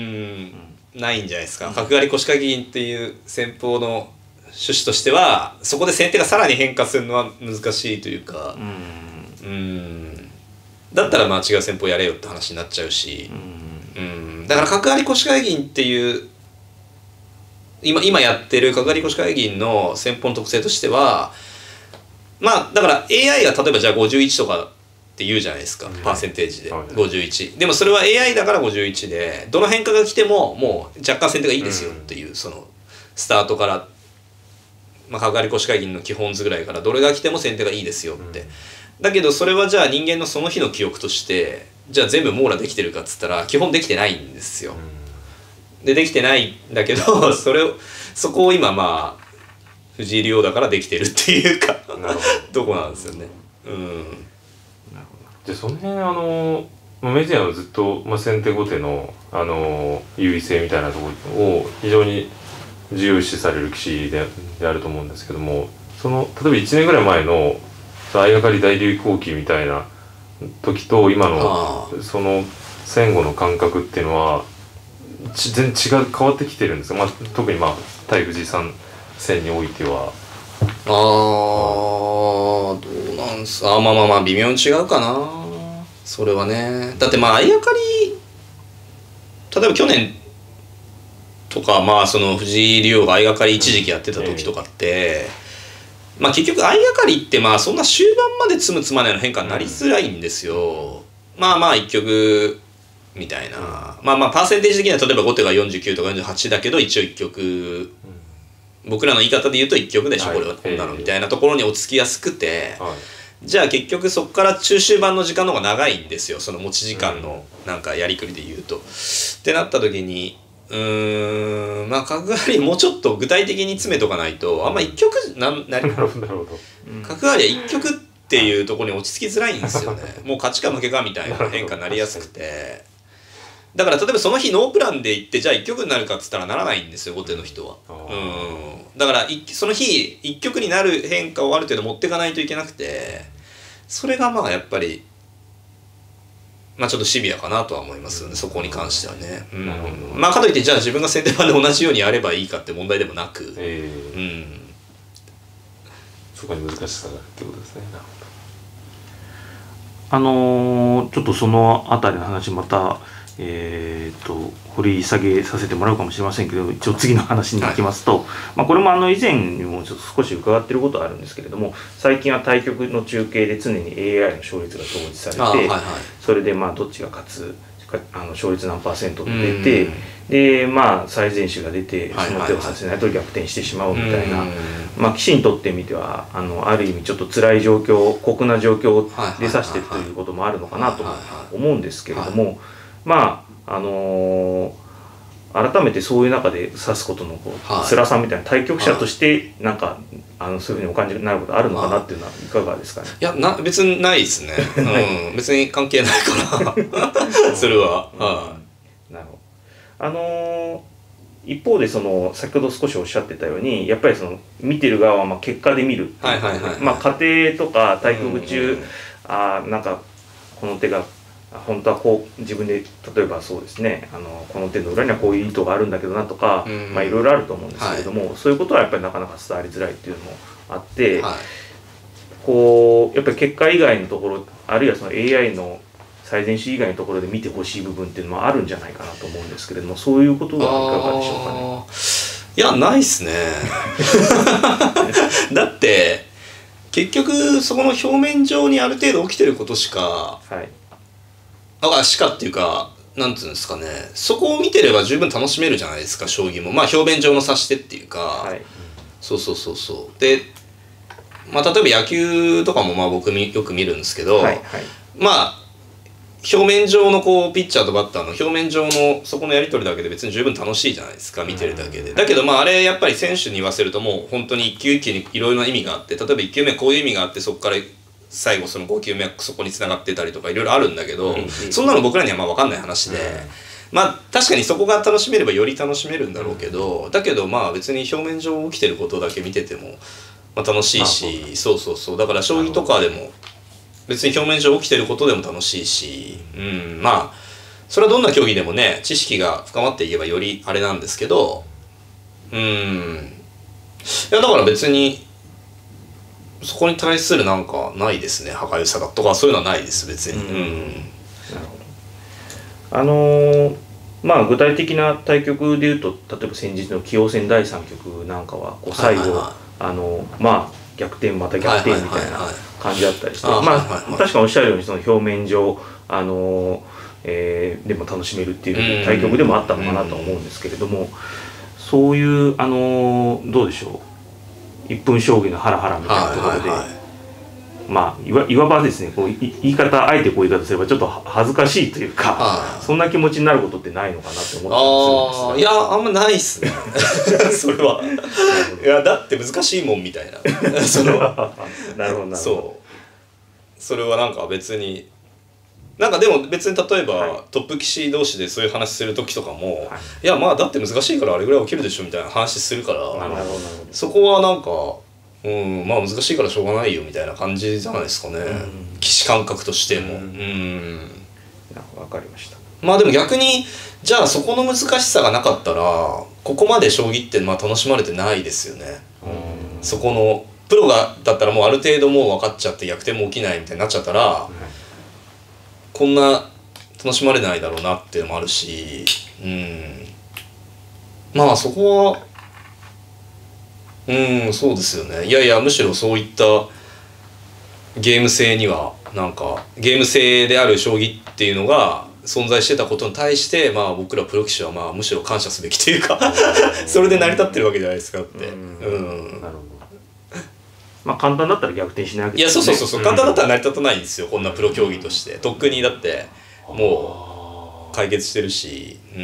ないんじゃないですか。角換わり腰掛け銀っていう戦法の趣旨としてはそこで先手がさらに変化するのは難しいというか、うん、うんだったらまあ違う戦法やれよって話になっちゃうし、うん、だから角換わり腰掛け銀っていう今今やってる角換わり腰掛け銀の戦法の特性としてはまあだから エーアイ が例えばじゃあごじゅういちとかって言うじゃないですか、うん、パーセンテージでごじゅういちでもそれは エーアイ だからごじゅういちでどの変化が来てももう若干先手がいいですよっていう、うん、そのスタートから、まあ、角換わり腰掛け銀の基本図ぐらいからどれが来ても先手がいいですよって、うん、だけどそれはじゃあ人間のその日の記憶としてじゃあ全部網羅できてるかっつったら基本できてないんですよ。でできてないんだけどそれをそこを今まあ藤井竜王だからできてるっていうかとこなんですよね。うん。なるほど。 じゃあその辺あのメディアのずっと、まあ、先手後手のあの優位性みたいなところを非常に重要視される棋士で、であると思うんですけども、その例えばいちねんぐらい前の相掛かり大流行期みたいな時と今のその戦後の感覚っていうのは全然違う変わってきてるんですか、まあ、特にまあ対藤井さん戦においては。 ああどうなんすか。あまあまあまあ微妙に違うかなそれはね。だってまあ相掛かり例えば去年とかまあその藤井竜王が相掛かり一時期やってた時とかって、えーまあ結局相掛かりってまあそんな終盤まで詰む詰まないの変化になりづらいんですよ。まあまあ一局みたいな、まあまあパーセンテージ的には例えば後手がよんじゅうきゅうとかよんじゅうはちだけど一応一局、僕らの言い方で言うと一局でしょこれはこんなのみたいなところに落ち着きやすくて、じゃあ結局そこから中終盤の時間の方が長いんですよ、その持ち時間のなんかやりくりで言うと。ってなった時にうーんまあ角換わりもうちょっと具体的に詰めとかないとあんま一局なんなり角換わりは一局っていうところに落ち着きづらいんですよね。もう勝ちか負けかみたいな変化になりやすくて、だから例えばその日ノープランで行ってじゃあ一局になるかっつったらならないんですよ後手の人は。うんだからその日一局になる変化をある程度持っていかないといけなくて、それがまあやっぱりまあちょっとシビアかなとは思いますよね、そこに関してはね。うん、まあかといってじゃあ自分が先手番で同じようにやればいいかって問題でもなく、えー、うん、 そこに難しさがあるってことですね。なるほど。 あのー、ちょっとそのあたりの話またえー、と掘り下げさせてもらうかもしれませんけど、一応次の話に行きますと、はい、まあ、これもあの以前にもちょっと少し伺っていることはあるんですけれども、最近は対局の中継で常に エーアイ の勝率が表示されて、はいはい、それでまあどっちが勝つあの勝率何パーセントで出て、でまあ最善手が出てその手をさせないと逆転してしまうみたいな、まあ棋士にとってみてはあのある意味ちょっと辛い状況、酷な状況で指しているということもあるのかなと思うんですけれども、まああのー、 改めてそういう中で指すことのこう、はい、辛さみたいな対局者としてなんか、はい、あのそういうふうにお感じになることあるのかなっていうのはいかがですかね。 いやな別にないですね、うん、別に関係ないからそれは、うん、はい、 なるほど。あのー、一方でその先ほど少しおっしゃってたようにやっぱりその見てる側はまあ結果で見るっていうことで、まあ家庭とか対局中、うんうん、あなんかこの手が本当はこう自分で例えばそうですねあのこの手の裏にはこういう意図があるんだけどなとか、うん、まあいろいろあると思うんですけれども、はい、そういうことはやっぱりなかなか伝わりづらいっていうのもあって、はい、こうやっぱり結果以外のところあるいはその エーアイ の最善手以外のところで見てほしい部分っていうのもあるんじゃないかなと思うんですけれども、そういうことはいかがでしょうかね。 いやないっすねだって結局そこの表面上にある程度起きてることしか、はい、あしかっていうかなんていうんですかね、そこを見てれば十分楽しめるじゃないですか、将棋も。まあ表面上の指し手っていうか、はい、そうそうそうそうで、まあ例えば野球とかもまあ僕よく見るんですけど、はいはい、まあ表面上のこうピッチャーとバッターの表面上のそこのやり取りだけで別に十分楽しいじゃないですか、見てるだけで。だけどまああれやっぱり選手に言わせるともう本当に一球一球にいろいろな意味があって、例えばいっ球目こういう意味があってそこから最後そのご球目はそこに繋がってたりとかいろいろあるんだけど、そんなの僕らにはまあ分かんない話で、まあ確かにそこが楽しめればより楽しめるんだろうけど、だけどまあ別に表面上起きてることだけ見ててもまあ楽しいし、そうそうそう、だから将棋とかでも別に表面上起きてることでも楽しいし、うん、まあそれはどんな競技でもね知識が深まっていけばよりあれなんですけど、うん、いやだから別にそこに対するなんかないですね、歯がゆさだとかそういうのはないです別に。うん、なるほど。あのー、まあ具体的な対局でいうと例えば先日の棋王戦だいさん局なんかはこう最後、はいはいはい、あのまあ逆転また逆転みたいな感じだったりして、まあ確かにおっしゃるようにその表面上あの、えー、でも楽しめるっていう対局でもあったのかなと思うんですけれども、そういうあのどうでしょう、いっぷん将棋のハラハラみたいなところで、はいはいはい、まあいわ、いわばですねこう言い方あえてこういう言い方すればちょっと恥ずかしいというか、はい、そんな気持ちになることってないのかなって思ったりするんですが。いやあんまないっすねそれはいやだって難しいもんみたいなそのなるほどなるほど。 そうそれはなんか別になんかでも別に例えば、はい、トップ棋士同士でそういう話する時とかも、はい、いやまあだって難しいからあれぐらい起きるでしょみたいな話するから、そこはなんかうんまあ難しいからしょうがないよみたいな感じじゃないですかね、棋士感覚としても。うんうんわかりました。 まあでも逆にじゃあそこの難しさがなかったらここまで将棋ってまあ楽しまれてないですよね。そこのプロがだったらもうある程度もう分かっちゃって逆転も起きないみたいになっちゃったら、うん、こんな楽しまれないだろうなっていうのもあるし、うん、まあそこはうんそうですよね。いやいやむしろそういったゲーム性にはなんかゲーム性である将棋っていうのが存在してたことに対してまあ僕らプロ棋士はまあむしろ感謝すべきというかそれで成り立ってるわけじゃないですかって。うん、うん、なるほど。 まあ簡単だったら逆転しないわけですね。いやそうそうそう、うん、簡単だったら成り立たないんですよこんなプロ競技として。とっくにだってもう解決してるし、うん、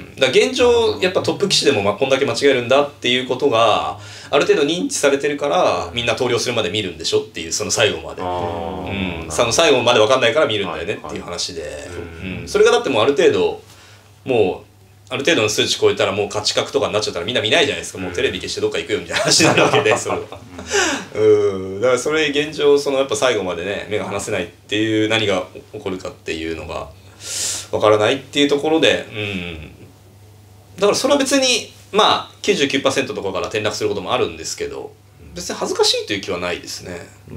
だから現状やっぱトップ棋士でもまあこんだけ間違えるんだっていうことがある程度認知されてるからみんな投了するまで見るんでしょっていうその最後まで、うん、その最後まで分かんないから見るんだよねっていう話で、うん、それがだってもうある程度もうある程度の数値超えたらもう勝ち確とかになっちゃったらみんな見ないじゃないですか、もうテレビ消してどっか行くよみたいな話になるわけでそれはうんだからそれ現状そのやっぱ最後までね目が離せないっていう何が起こるかっていうのが分からないっていうところで、うん、だからそれは別にまあ きゅうじゅうきゅうパーセント とかから転落することもあるんですけど別に恥ずかしいという気はないですね、うん、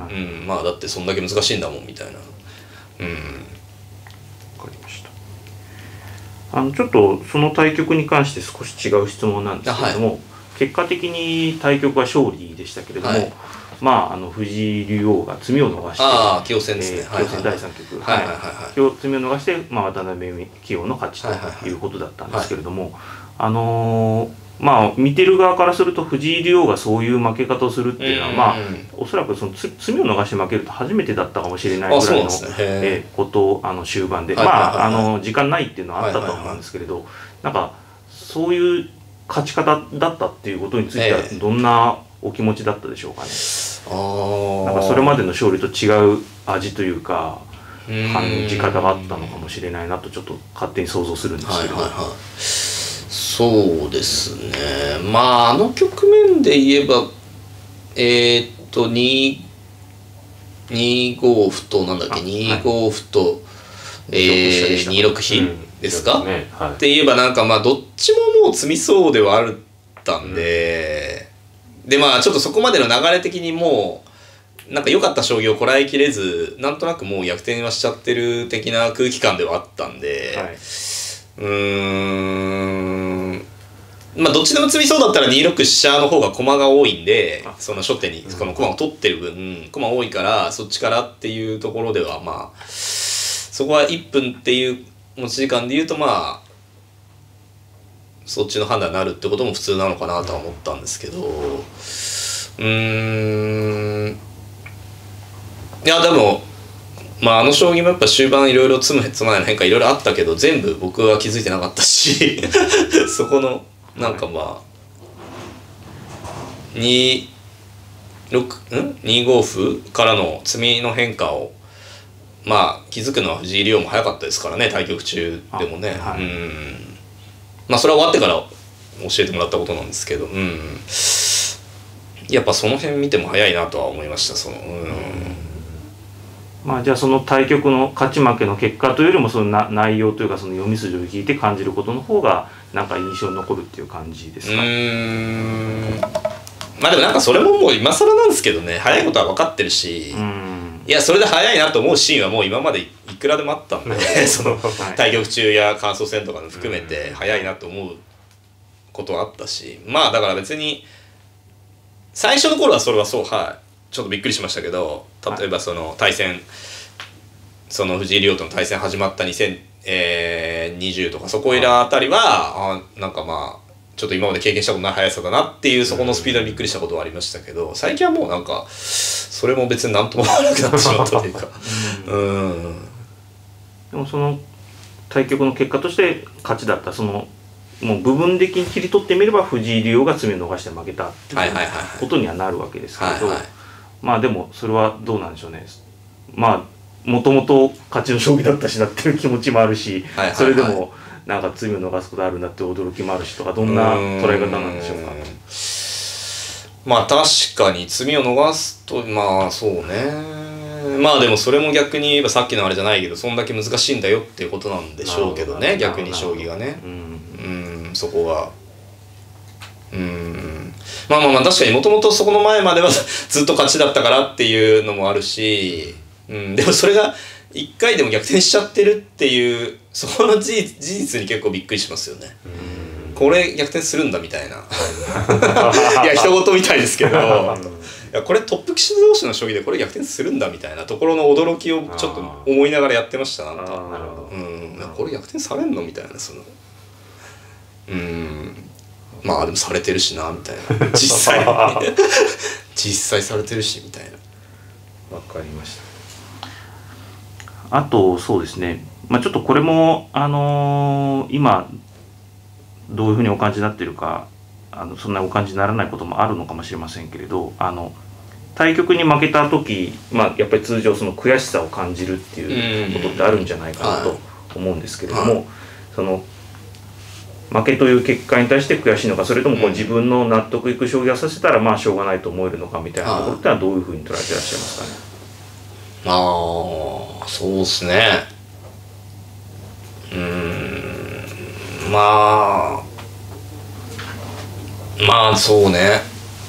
まあだってそんだけ難しいんだもんみたいな。うん、分かりました。あのちょっとその対局に関して少し違う質問なんですけれども、はい、結果的に対局は勝利でしたけれども、はい、まああの藤井竜王が詰みを逃してあ棋王戦ですね、 えー、棋王戦だいさん局詰みを逃して、まあ、渡辺棋王の勝ちということだったんですけれども、あのー、まあ見てる側からすると藤井竜王がそういう負け方をするっていうのは、まあおそらくその詰みを逃して負けると初めてだったかもしれないぐらいのえことをあの終盤でまああの時間ないっていうのはあったと思うんですけれど、なんかそういう勝ち方だったっていうことについてはどんなお気持ちだったでしょうかね。 えー、 なんかそれまでの勝利と違う味というか感じ方があったのかもしれないなとちょっと勝手に想像するんですけど、 はいはいはい、そうですね。まああの局面で言えばえー、っとにご歩となんだっけ、にご歩と、えー、にろく飛ですか、うんねはい、って言えばなんかまあどっちももう詰みそうではあったんで、うん、でまあちょっとそこまでの流れ的にもうなんか良かった将棋をこらえきれずなんとなくもう逆転はしちゃってる的な空気感ではあったんで、はい、うーんまあどっちでも詰みそうだったらにろく飛車の方が駒が多いんでその初手にこの駒を取ってる分駒多いからそっちからっていうところではまあそこはいっぷんっていう持ち時間で言うとまあそっちの判断になるってことも普通なのかなとは思ったんですけどうーんいやでもまああの将棋もやっぱ終盤いろいろ詰む詰まないの変化いろいろあったけど全部僕は気づいてなかったしそこのなんかまあにろくんにご歩からの詰みの変化をまあ気づくのは藤井竜王も早かったですからね対局中でもね、はい、うんまあそれは終わってから教えてもらったことなんですけど、うん、やっぱその辺見ても早いなとは思いましたその、うん、 まあじゃあその対局の勝ち負けの結果というよりもそのな内容というかその読み筋を聞いて感じることの方がなんか印象に残るっていう感じですか。うーんまあでもなんかそれももう今更なんですけどね早いことは分かってるし、うんいやそれで早いなと思うシーンはもう今までいくらでもあったんでその対局中や感想戦とかも含めて早いなと思うことはあったしまあだから別に最初の頃はそれはそうはいちょっとびっくりしましたけど例えばその対戦その藤井竜王との対戦始まったにせんにじゅうとかそこいらあたりはあなんかまあちょっと今まで経験したことない速さだなっていうそこのスピードにびっくりしたことはありましたけど最近はもうなんかそれも別に何とも思わなくなってしまったというかうんでもその対局の結果として勝ちだったそのもう部分的に切り取ってみれば藤井竜王が詰みを逃して負けたっていうことにはなるわけですけどまあでもそれはどうなんでしょうねまあもともと勝ちの将棋だったしなっていう気持ちもあるしそれでもなんか詰みを逃すことあるんだって驚きもあるしとかどんな捉え方なんでしょうか。 まあ確かに詰みを逃すとまあそうねまあでもそれも逆に言えばさっきのあれじゃないけどそんだけ難しいんだよっていうことなんでしょうけどね逆に将棋がねうんそこがうんまあまあまあ確かにもともとそこの前まではずっと勝ちだったからっていうのもあるしうんでもそれがいっかいでも逆転しちゃってるっていうそこの事実、事実に結構びっくりしますよね。これ逆転するんだみたいな。いや人事みたいですけど、いやこれトップ棋士同士の将棋でこれ逆転するんだみたいなところの驚きをちょっと思いながらやってましたなんか。なるほど。うん、これ逆転されんのみたいなその。うん。まあでもされてるしなみたいな。実際実際されてるしみたいな。 わかりました。あとそうですね、まあ、ちょっとこれも、あのー、今どういうふうにお感じになっているかあのそんなお感じにならないこともあるのかもしれませんけれどあの対局に負けた時、まあ、やっぱり通常その悔しさを感じるっていうことってあるんじゃないかなと思うんですけれどもその負けという結果に対して悔しいのかそれともこう自分の納得いく将棋をさせたらまあしょうがないと思えるのかみたいなところってのはどういうふうに捉えていらっしゃいますかね。 ああそうですねうーんまあまあそうね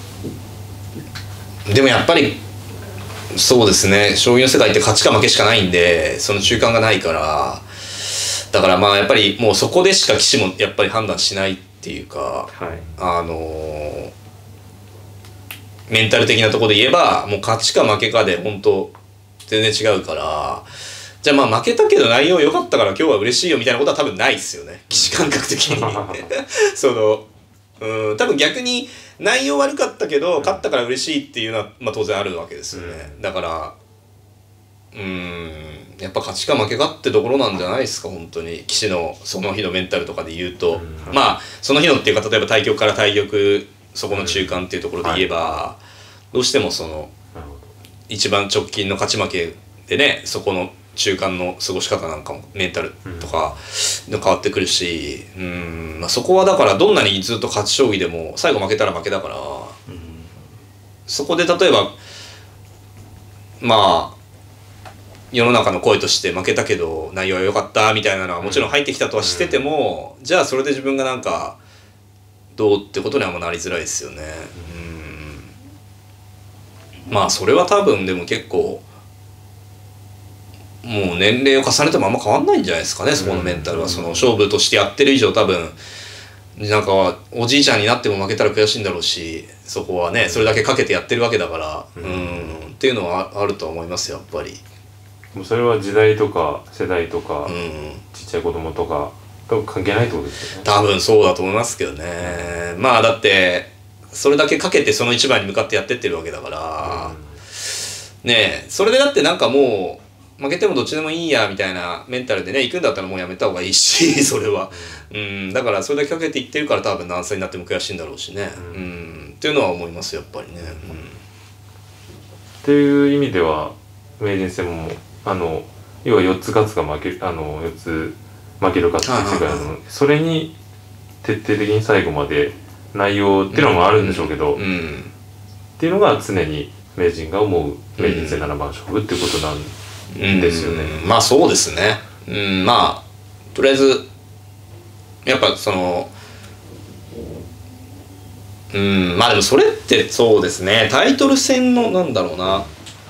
でもやっぱりそうですね将棋の世界って勝ちか負けしかないんでその中間がないからだからまあやっぱりもうそこでしか棋士もやっぱり判断しないっていうか、はい、あのー、メンタル的なところで言えばもう勝ちか負けかで本当全然違うからじゃあまあ負けたけど内容良かったから今日は嬉しいよみたいなことは多分ないっすよね棋士感覚的にそのうん多分逆に内容悪かったけど勝ったから嬉しいっていうのは、まあ、当然あるわけですよね、うん、だからうんやっぱ勝ちか負けかってところなんじゃないですか本当に棋士のその日のメンタルとかで言うと、うん、まあその日のっていうか例えば対局から対局そこの中間っていうところで言えば、うんはい、どうしてもその一番直近の勝ち負けでねそこの中間の過ごし方なんかもメンタルとか変わってくるし、うん、まあ、そこはだからどんなにずっと勝ち将棋でも最後負けたら負けだから、うん、そこで例えばまあ世の中の声として負けたけど内容は良かったみたいなのはもちろん入ってきたとはしてても、うん、じゃあそれで自分がなんかどうってことにはもうなりづらいですよね、うん、まあそれは多分でも結構もう年齢を重ねてもあんま変わんないんじゃないですかねそこのメンタルは、うん、その勝負としてやってる以上多分なんかおじいちゃんになっても負けたら悔しいんだろうしそこはねそれだけかけてやってるわけだから、うん、っていうのはあると思いますよやっぱり。 もうそれは時代とか世代とか、うん、ちっちゃい子供とかと関係ないってことですよね。 多分そうだと思いますけどね。まあだってそれだけかけてその一番に向かってやってってるわけだから、うん、ねえそれでだってなんかもう負けてもどっちでもいいやみたいなメンタルでね行くんだったらもうやめた方がいいしそれは、うん、だからそれだけかけていってるから多分何歳になっても悔しいんだろうしね、うんうん、っていうのは思いますやっぱりね、うん、 っていう意味では名人戦もあの要はよっつ勝つか負けあのよっつ負けるかっていう世界のそれに徹底的に最後まで内容っていうのもあるんでしょうけど、うんうん、っていうのが常に名人が思う名人戦七番勝負っていうことなんですよね、 うん、まあそうですね、うん、まあとりあえずやっぱそのうんまあでもそれってそうですねタイトル戦のなんだろうな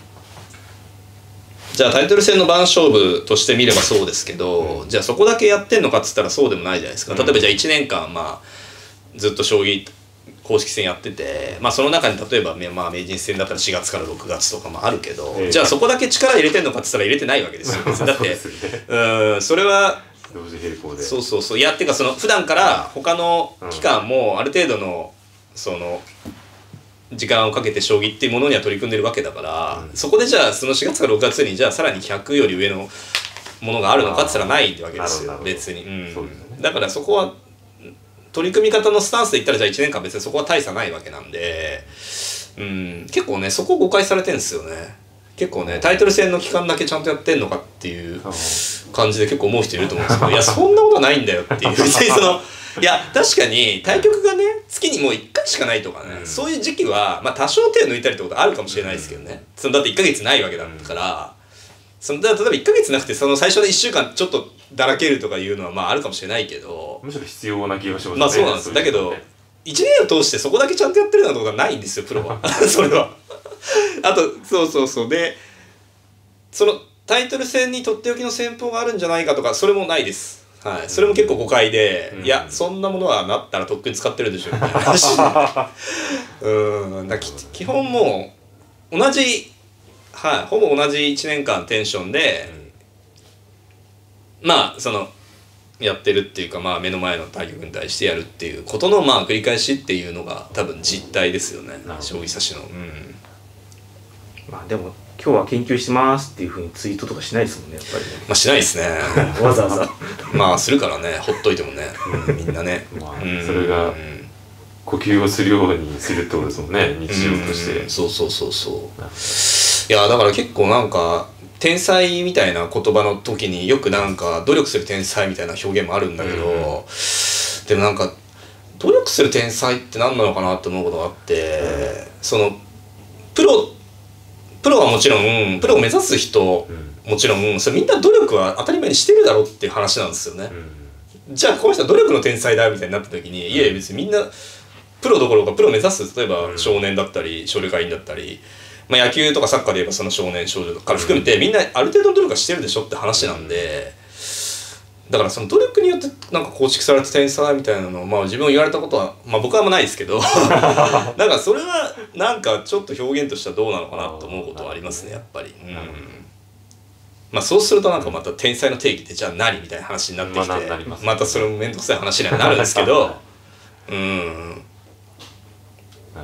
じゃあタイトル戦の番勝負として見ればそうですけど、うん、じゃあそこだけやってんのかっつったらそうでもないじゃないですか。例えばじゃあいちねんかんまあずっと将棋公式戦やってて、まあその中に例えば、まあ、名人戦だったらしがつからろくがつとかもあるけど、えー、じゃあそこだけ力入れてんのかっつったら入れてないわけですよ。だって そ,、ね、うんそれは同時並行でそうそうそういやっていうかその普段から他の期間もある程度のその時間をかけて将棋っていうものには取り組んでるわけだから、うん、そこでじゃあそのしがつからろくがつにじゃあさらにひゃくより上のものがあるのかって言ったらないわけですよ別に、うんそうですね、だからそこは取り組み方のスタンスで言ったらじゃあいちねんかん別にそこは大差ないわけなんで、うん、結構ねそこ誤解されてるんですよね結構ねタイトル戦の期間だけちゃんとやってんのかっていう感じで結構思う人いると思うんですけどいやそんなことはないんだよっていう別にそのいや確かに対局がね月にもういっかいしかないとかね、うん、そういう時期は、まあ、多少手を抜いたりってことあるかもしれないですけどね、うん、そのだっていっかげつないわけだから、うん、そのだ例えばいっかげつなくてその最初のいっしゅうかんちょっとだらけるとかいうのはまああるかもしれないけどむしろ必要な気がしますね。 まあそうなんです。だけどいちねんを通してそこだけちゃんとやってるようなことがないんですよプロはそれはあとそうそうそうでそのタイトル戦にとっておきの戦法があるんじゃないかとかそれもないですはい、それも結構誤解で、うん、いやそんなものはなったらとっくに使ってるでしょみたいな話うんだき基本もう同じ、はい、ほぼ同じいちねんかんテンションで、うん、まあそのやってるっていうか、まあ、目の前の対局に対してやるっていうことのまあ繰り返しっていうのが多分実態ですよね将棋指しの、うん、 まあでも今日は研究してますっていう風にツイートとかしないですもんねやっぱりね。 まあしないですねわざわざまあするからねほっといてもね、うん、みんなね、 まあ、うん、それが呼吸をするようにするってことですもんね日常として。 うんそうそうそうそういやだから結構なんか天才みたいな言葉の時によくなんか努力する天才みたいな表現もあるんだけど、うん、でもなんか努力する天才って何なのかなって思うことがあって、うん、そのプロプロはもちろんプロを目指す人、うん、もちろんそれみんな努力は当たり前にしてるだろうっていう話なんですよね、うん、じゃあこの人は努力の天才だみたいになった時に、うん、いやいや別にみんなプロどころかプロを目指す例えば少年だったり少女会員だったり、まあ、野球とかサッカーで言えばその少年少女から含めてみんなある程度の努力はしてるでしょって話なんで、だからその努力によってなんか構築された天才みたいなのを、まあ、自分を言われたことは、まあ、僕はあんまないですけどなんかそれはなんかちょっと表現としてはどうなのかなと思うことはありますねやっぱり、うんまあ、そうするとなんかまた天才の定義ってじゃあ何みたいな話になってきて、まあ、またそれも面倒くさい話にはなるんですけどうん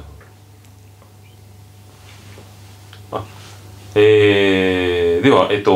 あえー、ではえっと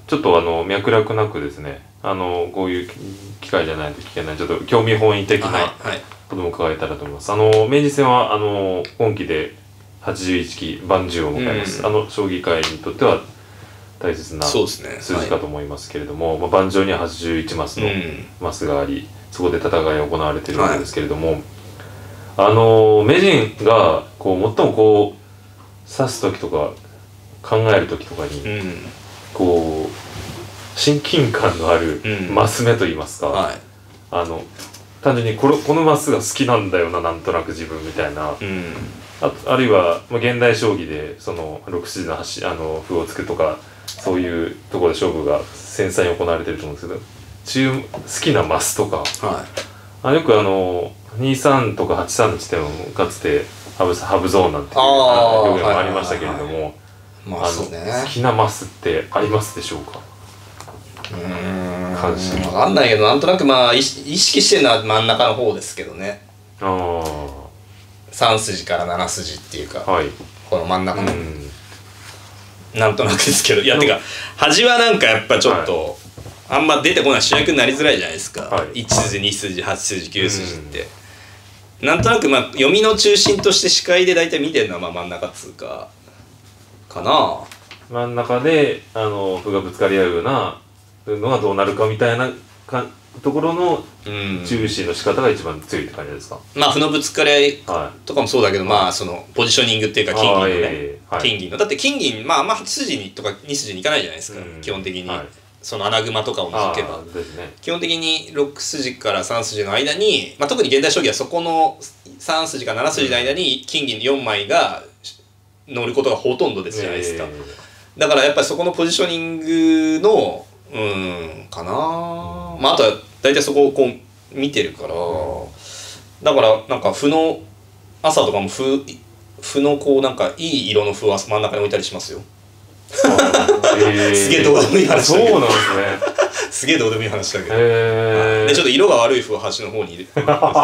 ちょっとあの脈絡なくですね、あのこういう機会じゃないと聞けないちょっと興味本位的なことも伺えたらと思います。あの明治戦はあの今期ではちじゅういっき万寿を迎えます、うん、あの将棋界にとっては大切な数字かと思いますけれども、ね、はい、まあ、盤上にははちじゅういちマスのマスがあり、そこで戦いが行われているわけですけれども、はい、あの名人がこう最もこう指す時とか考える時とかに、うん、こう親近感のあるマス目といいますか、うん、はい、あの単純にこの、このマスが好きなんだよな、なんとなく自分みたいな、うん、あ, あるいは、まあ、現代将棋でそのろく筋の端あの歩を突くとかそういうところで勝負が繊細に行われてると思うんですけど、中好きなマスとか、はい、あよくあのにさんとかはちさんの地点をかつてハブ、ハブゾーンなんていう表現もありましたけれども、好きなマスってありますでしょうか？ うーん、関心分かんないけど、なんとなくまあ意識してるのは真ん中の方ですけどね。あさん筋からなな筋っていうか、はい、この真ん中の、うん、なんとなくですけど、いやてか端はなんかやっぱちょっと、はい、あんま出てこない、主役になりづらいじゃないですか、はい、いち筋に筋はち筋きゅう筋って、うん、なんとなくまあ読みの中心として視界で大体見てるのはまあ真ん中っつうかかな。 真ん中であの歩がぶつかり合うようなのがどうなるかみたいなかところの重視の仕方が一番強いって感じですか？ まあ歩のぶつかり合いとかもそうだけど、はい、まあそのポジショニングっていうか金銀のね、えーはい、金銀のだって金銀まあまあはち筋にとかに筋にいかないじゃないですか、うん、基本的に、はい、その穴熊とかを除けば、ね、基本的にろく筋からさん筋の間に、まあ、特に現代将棋はそこのさん筋からなな筋の間に金銀よんまいが乗ることがほとんどですじゃないですか、えー、だからやっぱりそこのポジショニングのうんかな、うん、まああとは大体そこをこう見てるから、だからなんか歩の朝とかも歩歩のこうなんかいい色の歩は真ん中に置いたりしますよ。えー、すげえどうでもいい話だけど。そうなんですね。すげえどうでもいい話だけど。えー、でちょっと色が悪い歩を端の方に入れて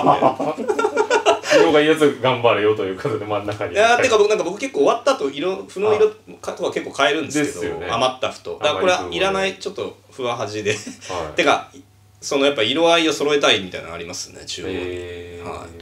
色がいいやつ頑張れよということで真ん中に。 いやてか僕なんか僕結構終わった後色歩の色とか結構変えるんですけど、ね、余った歩と。だからこれはいらないちょっと歩は端で。はい、てかそのやっぱ色合いを揃えたいみたいなのありますね中央に。えーはい、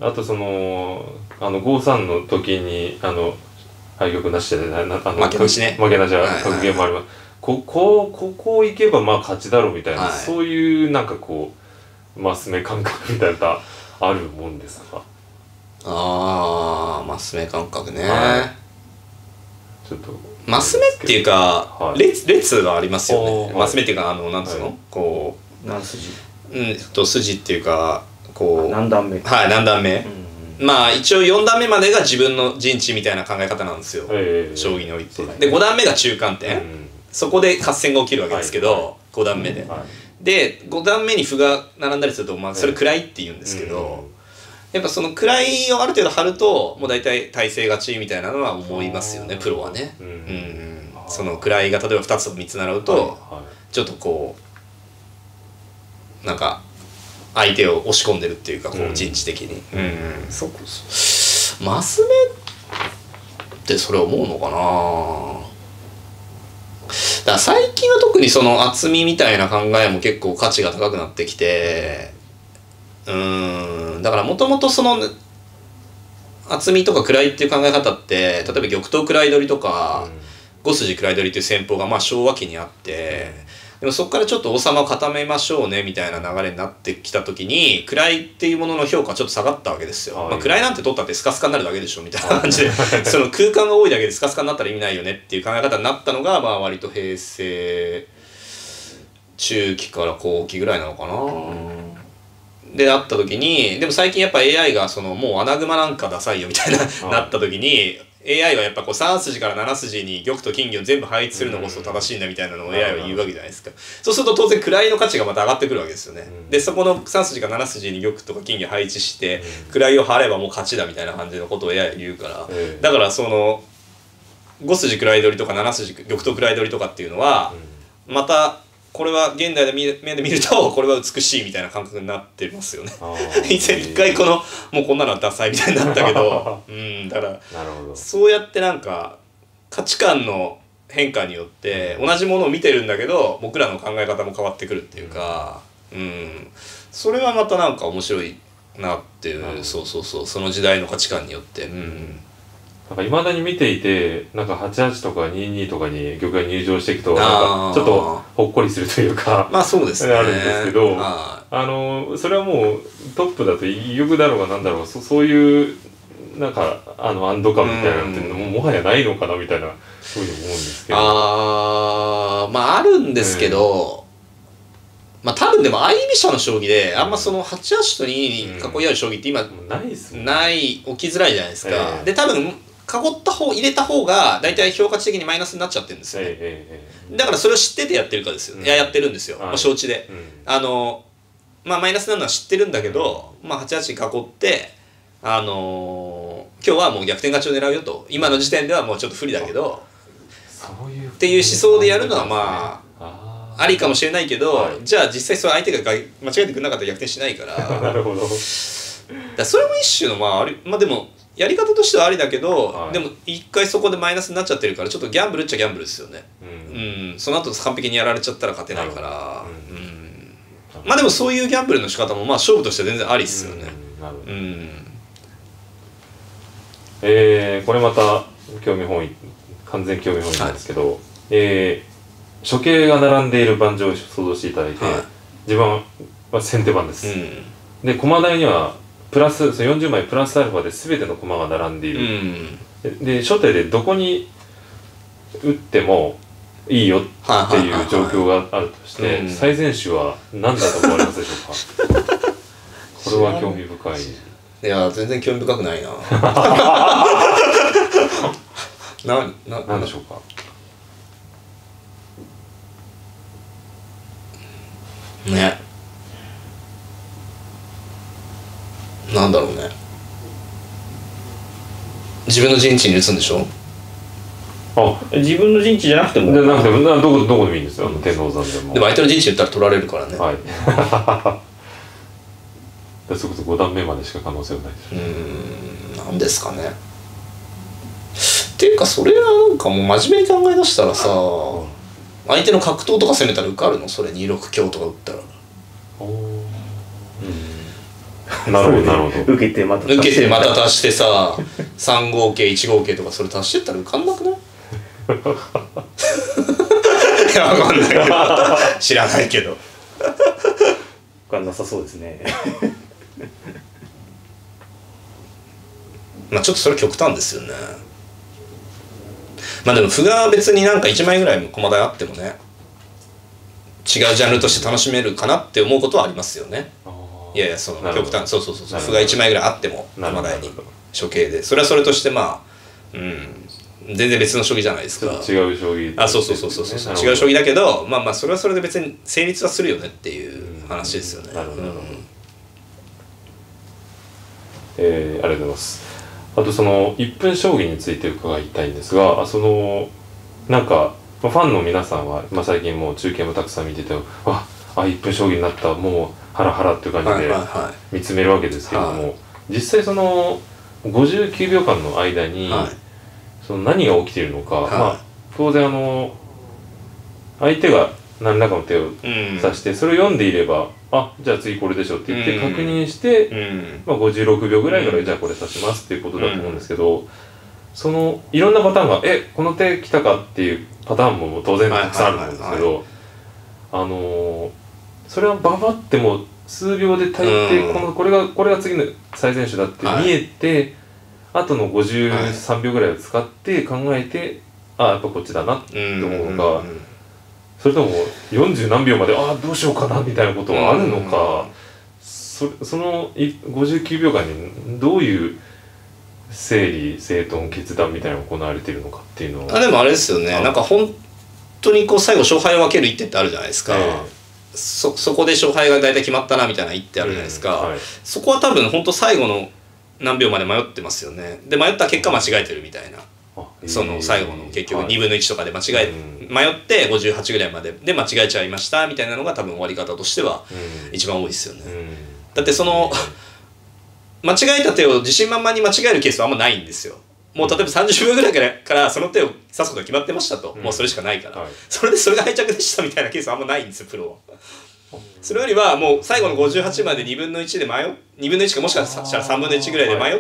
あとそのあのごさんの時にあの敗局なしでなあの負けなしね負けなしは格言もあります。ここここ行けばまあ勝ちだろうみたいな、はい、そういうなんかこうマス目感覚みたいなのあるもんですか？ ああマス目感覚ね、はい、ちょっとマス目っていうか、はい、列, 列がありますよね、はい、マス目っていうかあのなんつうの、はい、こう何筋うんと筋っていうかこう何段目はい何段目、うん、まあ一応よん段目までが自分の陣地みたいな考え方なんですよ、えー、将棋において、でご段目が中間点、うん、そこで合戦が起きるわけですけど、はい、ご段目で、はい、でご段目に歩が並んだりすると、まあ、それ位って言うんですけど、はい、やっぱその位をある程度張るともう大体体勢勝ちみたいなのは思いますよねプロはね、うんうん、その位が例えばふたつとかみっつ並ぶと、はいはい、ちょっとこうなんか相手を押し込んでるっていうかこう陣地的に、うんうんうん、そうマス目ってそれ思うのかな。だから最近は特にその厚みみたいな考えも結構価値が高くなってきて、うーんだからもともとその厚みとか位っていう考え方って例えば玉頭位取りとか五筋位取りっていう戦法がまあ昭和期にあって、でもそこからちょっと王様を固めましょうねみたいな流れになってきた時に位っていうものの評価はちょっと下がったわけですよ、はい、まあ、位なんて取ったってスカスカになるだけでしょみたいな感じでその空間が多いだけでスカスカになったら意味ないよねっていう考え方になったのがまあ割と平成中期から後期ぐらいなのかなであった時に、でも最近やっぱ エーアイ がそのもう穴熊なんかダサいよみたいななった時にエーアイ はやっぱこうさん筋からなな筋に玉と金銀を全部配置するのこそ正しいんだみたいなのを エーアイ は言うわけじゃないですか。そうすると当然位の価値がまた上がってくるわけですよね。でそこのさん筋からなな筋に玉とか金銀を配置して位を張ればもう勝ちだみたいな感じのことを エーアイ は言うから、だからそのご筋位取りとかなな筋玉と位取りとかっていうのはまたこれは現代で目で見るとこれは美しいみたいな感覚になってますよね。以前一回このもうこんなのはダサいみたいになったけどうんだからそうやってなんか価値観の変化によって同じものを見てるんだけど僕らの考え方も変わってくるっていうか、うん、それはまたなんか面白いなっていう、うん、そうそうそうその時代の価値観によって、うん、 なんか未だに見ていてなんかはちじゅうはちとかにじゅうにとかに玉が入場していくとなんかちょっとほっこりするというかまあそうですねあるんですけどあのそれはもうトップだと意欲だろうがなんだろうが そ, そういうなんかあの安堵感みたいなのってももはやないのかなみたいなふうに思うんですけどあまああるんですけど、えー、まあ多分でも相居飛車の将棋であんまそのはちじゅうはちとにに囲い合う将棋って今、うん、 ないですもんねない起きづらいじゃないですか、 えー、 で多分囲った方入れた方が大体評価値的にマイナスになっちゃってるんですよね、 えーえー、 だからそれを知っててやってるかですよね、うん、いややってるんですよ、まあ、承知で、うん、あのまあマイナスなのは知ってるんだけど、うん、まあはちじゅうはち囲ってあのー、今日はもう逆転勝ちを狙うよと今の時点ではもうちょっと不利だけどそういうっていう思想でやるのはまあ あ, ありかもしれないけど、はい、じゃあ実際それ相手が間違えてくれなかったら逆転しないからなるほどだそれも一種のまあありまあでもやり方としてはありだけど、はい、でも一回そこでマイナスになっちゃってるからちょっとギャンブルっちゃギャンブルですよね、うんうん、その後完璧にやられちゃったら勝てないから、うんうん、まあでもそういうギャンブルの仕方もまあ勝負として全然ありっすよね、 うん、なるほど、 うんえー、これまた興味本位完全興味本位なんですけど、はいえー、処刑が並んでいる盤上を想像していただいて、はい、自分は先手番です、うん、で駒台にはプラスそのよんじゅうまいプラスアルファで全ての駒が並んでいる、うん、で, で初手でどこに打ってもいいよっていう状況があるとして、最善手は何だと思われますでしょうかこれは興味深いいや全然興味深くないななななんでしょうかねなんだろうね自分の陣地に打つんでしょあ自分の陣地じゃなくてもじゃなくてもどこどこでもいいんですよ天王山でもでも相手の陣地に打ったら取られるからねはいそれこそご段目までしか可能性はないです。 うーん、なんですかね。っていうかそれはなんかもう真面目に考え出したらさ、相手の格闘とか攻めたら受かるのそれにろく強とか打ったら。 おうん、なるほどなるほど。 受けてまた受けてまた足してさ、さん合計いち合計とかそれ足してったら受かんなくない？いやわかんないけど知らないけど。 受かんなさそうですね。 まあちょっとそれ極端ですよね。まあでも歩が別になんかいちまいぐらい駒台あってもね違うジャンルとして楽しめるかなって思うことはありますよね。いやいやその極端そうそうそうそう歩がいちまいぐらいあっても駒台に処刑でそれはそれとしてまあうん全然別の将棋じゃないですか。 違う将棋、 あそうそうそうそうそう違う将棋だけどまあまあそれはそれで別に成立はするよねっていう話ですよね。 なるほどなるほど。えー、ありがとうございます。あとそのいっぷん将棋について伺いたいんですが、そのなんかファンの皆さんは、まあ、最近もう中継もたくさん見ててああいっぷん将棋になったもうハラハラっていう感じで見つめるわけですけれども、はいはいはい、実際そのごじゅうきゅうびょうかんの間に、はい、その何が起きているのか、はい、まあ当然あの相手が何らかの手を指して、うん、それを読んでいればあじゃあ次これでしょって言って確認して、うんまあ、ごじゅうろくびょうぐらいから、うん、じゃあこれ指しますっていうことだと思うんですけど、うん、そのいろんなパターンがえこの手来たかっていうパターンも当然たくさんあると思うんですけどあのー、それはババっても数秒で大抵このこれがこれが次の最善手だって見えて、はい、あとのごじゅうさんびょうぐらいを使って考えてあやっぱこっちだなって思うのか、うんうんうん、それともよんじゅうなんびょうまでああどうしようかなみたいなことはあるのか、そ, そのごじゅうきゅうびょうかんにどういう整理整頓決断みたいなのが行われているのかっていうのはあでもあれですよねなんか本当にこう最後勝敗を分ける一手ってあるじゃないですか、えー、そ, そこで勝敗が大体決まったなみたいな一手あるじゃないですか、うんはい、そこは多分本当最後の何秒まで迷ってますよね。で迷った結果間違えてるみたいなその最後の結局にぶんのいちとかで間違え、迷ってごじゅうはちぐらいまでで間違えちゃいましたみたいなのが多分終わり方としては一番多いですよね。だってその間違えた手を自信満々に間違えるケースはあんまないんですよ。 もう例えばさんじゅっぷんぐらいからからその手を指すことが決まってましたと、うん、もうそれしかないから、はい、それでそれが敗着でしたみたいなケースはあんまないんですよプロは。それよりはもう最後のごじゅうはちまでにぶんのいちで迷っにぶんのいちかもしかしたらさんぶんのいちぐらいで迷って、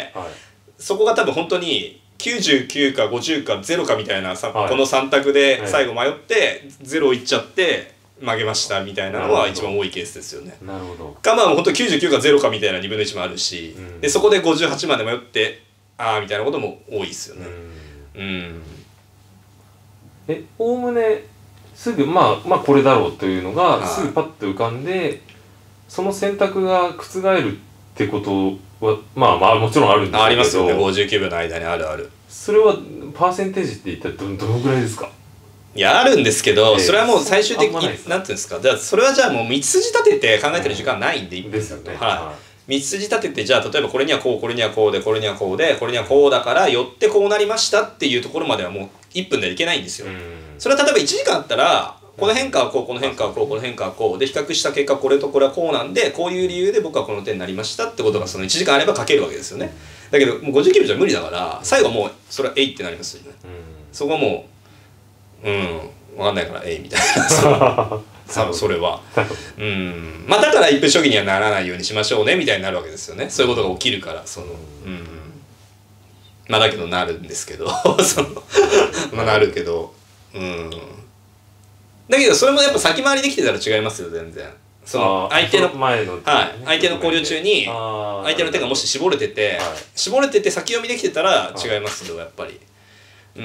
はいはい、そこが多分本当にきゅうじゅうきゅうかごじゅうかゼロかみたいなさ、はい、このさん択で最後迷ってゼロいっちゃって曲げましたみたいなのは一番多いケースですよね。 なるほど。 かまあ本当きゅうじゅうきゅうかゼロかみたいなにぶんのいちもあるし、うん、でそこでごじゅうはちまで迷ってああみたいなことも多いですよね。うん、うん、 えおおむねすぐまあまあこれだろうというのがすぐパッと浮かんで、その選択が覆るってことはまあまあもちろんあるんですけど、 ありますよね。ごじゅうきゅうびょうの間にあるある。 それはパーセンテージって一体どどのぐらいですか？ いやあるんですけど、えー、それはもう最終的になんていうんですか、じゃあそれはじゃあもう道筋立てて考えてる時間ないんでいいんですよね。はい、道筋立ててじゃあ例えばこれにはこうこれにはこうでこれにはこうでこれにはこうだからよってこうなりましたっていうところまではもういっぷんではいけないんですよ。それは例えばいちじかんあったらこの変化はこうこの変化はこうこの変化はこうで比較した結果これとこれはこうなんでこういう理由で僕はこの点になりましたってことがそのいちじかんあれば書けるわけですよね。だけどもうごじゅうきゅうびょうじゃ無理だから最後もうそれはえいってなりますよね。そこはもううん分かんないからえいみたいな多分それはうんまあだからいっぷん将棋にはならないようにしましょうねみたいになるわけですよね。そういうことが起きるからそのうんまあだけどなるんですけどそのまあなるけどうんだけどそれもやっぱ先回りできてたら違いますよ全然。その相手の前の、ね、はい、相手の考慮中に相手の手がもし絞れてて、はい、絞れてて先読みできてたら違いますよやっぱり。うん、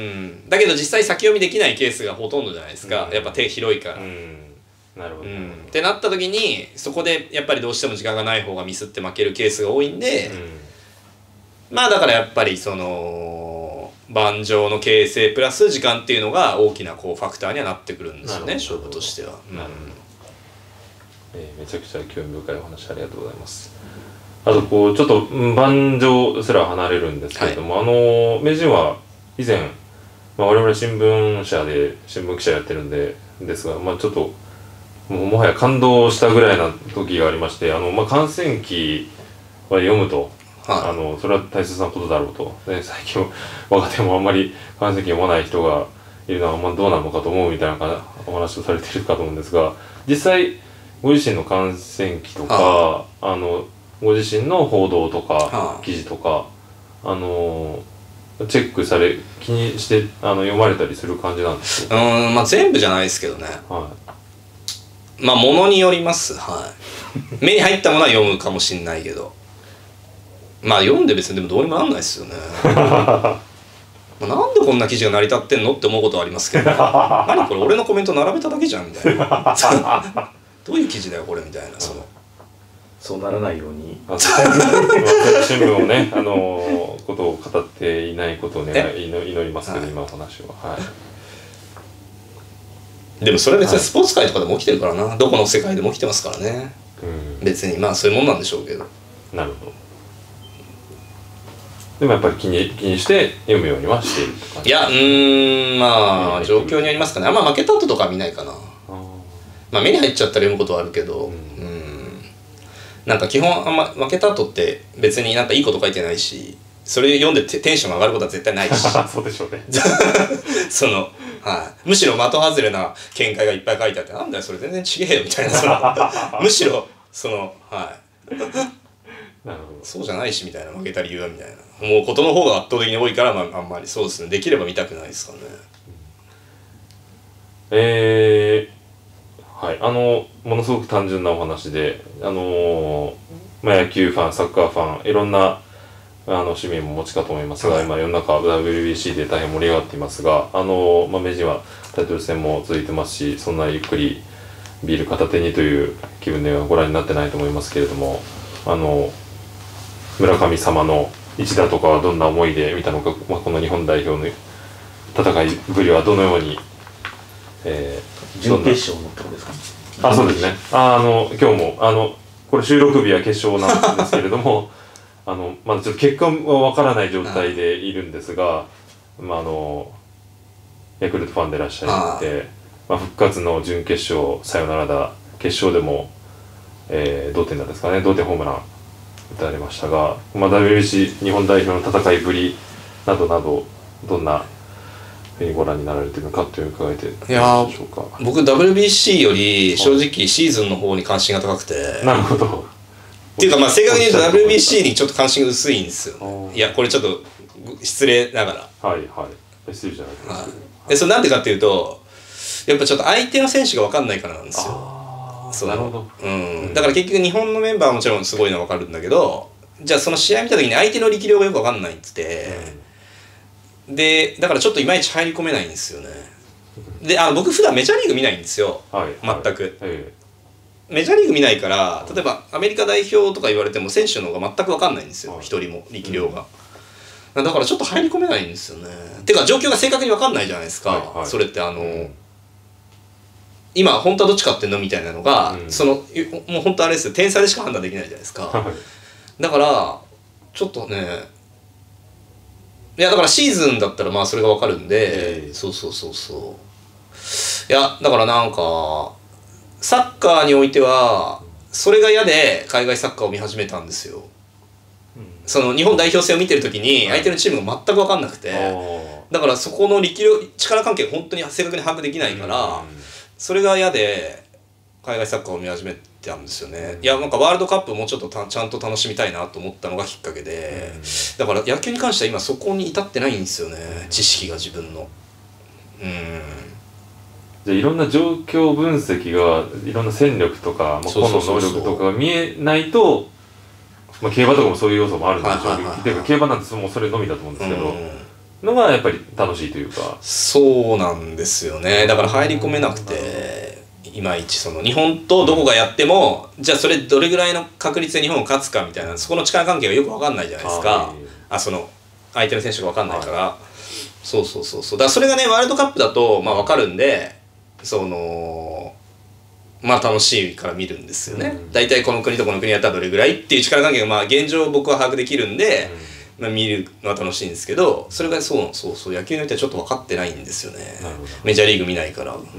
だけど実際先読みできないケースがほとんどじゃないですか、うん、やっぱ手広いから。うん、なるほど、うん、ってなった時にそこでやっぱりどうしても時間がない方がミスって負けるケースが多いんで、うん、まあだからやっぱりその盤上の形成プラス時間っていうのが大きなこうファクターにはなってくるんですよね勝負としては。うんえー、めちゃくちゃ興味深いお話ありがとうございます。あとこうちょっと盤上すら離れるんですけれども、はい、あの名人は以前、まあ、我々新聞社で新聞記者やってるんでですが、まあ、ちょっともうもはや感動したぐらいな時がありまして、あの、まあ、観戦記は読むと、はい、あのそれは大切なことだろうと、で最近若手もあんまり観戦記読まない人がいるのは、まあ、どうなのかと思うみたいなお話をされているかと思うんですが、実際ご自身の観戦記とか、はあ、あのご自身の報道とか、はあ、記事とかあのチェックされ気にしてあの読まれたりする感じなんですか？ うんまあ全部じゃないですけどね、はい、まあものによります、はい、目に入ったものは読むかもしんないけどまあ読んで別にでもどうにもなんないですよねなんでこんな記事が成り立ってんのって思うことはありますけど何これ俺のコメント並べただけじゃんみたいなどういう記事だよこれみたいな、そのそうならないように新聞をねあのことを語っていないことをね祈りますけど、今お話は、はい、 でもそれ別にスポーツ界とかでも起きてるからな、はい、どこの世界でも起きてますからね、うん、別にまあそういうもんなんでしょうけど。 なるほど。でもやっぱり気に気にして読むようにはしているとか、ね、 いやうーんまあ状況にありますかね。あんま負けた後とかは見ないかな。まあ目に入っちゃったら読むことはあるけど、うん、うんなんか基本あんま負けた後って別になんかいいこと書いてないし、それ読んでテンション上がることは絶対ないしそうでしょうねその、はい、むしろ的外れな見解がいっぱい書いてあって、なんだよそれ全然違えよみたいなそのむしろそのはいなるほどそうじゃないしみたいな、負けた理由はみたいなもうことの方が圧倒的に多いから、まあ、あんまりそうですね、できれば見たくないですかね。 えーはい、あのものすごく単純なお話で、あのーまあ、野球ファンサッカーファンいろんなあの趣味もお持ちかと思いますが、はい、今世の中 ダブリュービーシー で大変盛り上がっていますが、あのーまあ、名人はタイトル戦も続いてますし、そんなゆっくりビール片手にという気分ではご覧になってないと思いますけれども、あの村神様の一打とかはどんな思いで見たのか、まあ、この日本代表の戦いぶりはどのように、えー準決勝のってことですか？あ、そうですね。あ、あの今日もあのこれ収録日は決勝なんですけれどもあのまだちょっと結果はわからない状態でいるんですが、まああのヤクルトファンでいらっしゃいて、まあ、復活の準決勝サヨナラ打、決勝でも、えー、同点なんですかね、同点ホームラン打たれましたが、まあ、ダブリュービーシー 日本代表の戦いぶりなどなどどんなふうにご覧になられているのかという伺えてよろしいでしょうか。 僕 ダブリュービーシー より正直シーズンの方に関心が高くて、 なるほど。 っていうかまあ正確に言うと ダブリュービーシー にちょっと関心が薄いんですよ。いやこれちょっと失礼ながら。 はいはい。失礼じゃないですか。はい、 でそれなんでかっていうとやっぱちょっと相手の選手が分かんないからなんですよ。 あそうなるほど。 うん。だから結局日本のメンバーはもちろんすごいのは分かるんだけど、じゃあその試合見た時に相手の力量がよく分かんないっつって、うん、でだからちょっといまいち入り込めないんですよね。であの僕普段メジャーリーグ見ないんですよ。はい、全く。はいはいメジャーリーグ見ないから例えばアメリカ代表とか言われても選手の方が全く分かんないんですよ一、はい、人も力量が、うん、だからちょっと入り込めないんですよね。てか状況が正確に分かんないじゃないですか、はいはい、それってあの、うん、今本当はどっちかってんのみたいなのが、うん、そのもう本当あれですよ天才でしか判断できないじゃないですか、はい、だからちょっとねいやだからシーズンだったらまあそれが分かるんで、えー、そうそうそうそういやだからなんかサッカーにおいてはそれが嫌で海外サッカーを見始めたんですよ、うん、その日本代表戦を見てる時に相手のチームが全く分かんなくて、だからそこの力量力関係が本当に正確に把握できないから、うん、それが嫌で海外サッカーを見始めたんですよね、うん、いやなんかワールドカップもうちょっとたちゃんと楽しみたいなと思ったのがきっかけで、うん、だから野球に関しては今そこに至ってないんですよね、知識が自分のうんじゃあいろんな状況分析がいろんな戦力とか、まあ、個の能力とかが見えないと、まあ、競馬とかもそういう要素もあるんでしょうけど、ていうか競馬なんてもうそれのみだと思うんですけど、うん、のがやっぱり楽しいというか。 そうなんですよね。だから入り込めなくていまいちその日本とどこがやってもじゃあそれどれぐらいの確率で日本が勝つかみたいなそこの力関係がよく分かんないじゃないですか。あその相手の選手が分かんないから、はい、そうそうそうそうだからそれがねワールドカップだとまあ分かるんでそのまあ楽しいから見るんですよね、うん、大体この国とこの国やったらどれぐらいっていう力関係がまあ現状僕は把握できるんで、うんまあ、見るのは楽しいんですけどそれがそうそうそう野球においてはちょっと分かってないんですよねメジャーリーグ見ないから、うんうん、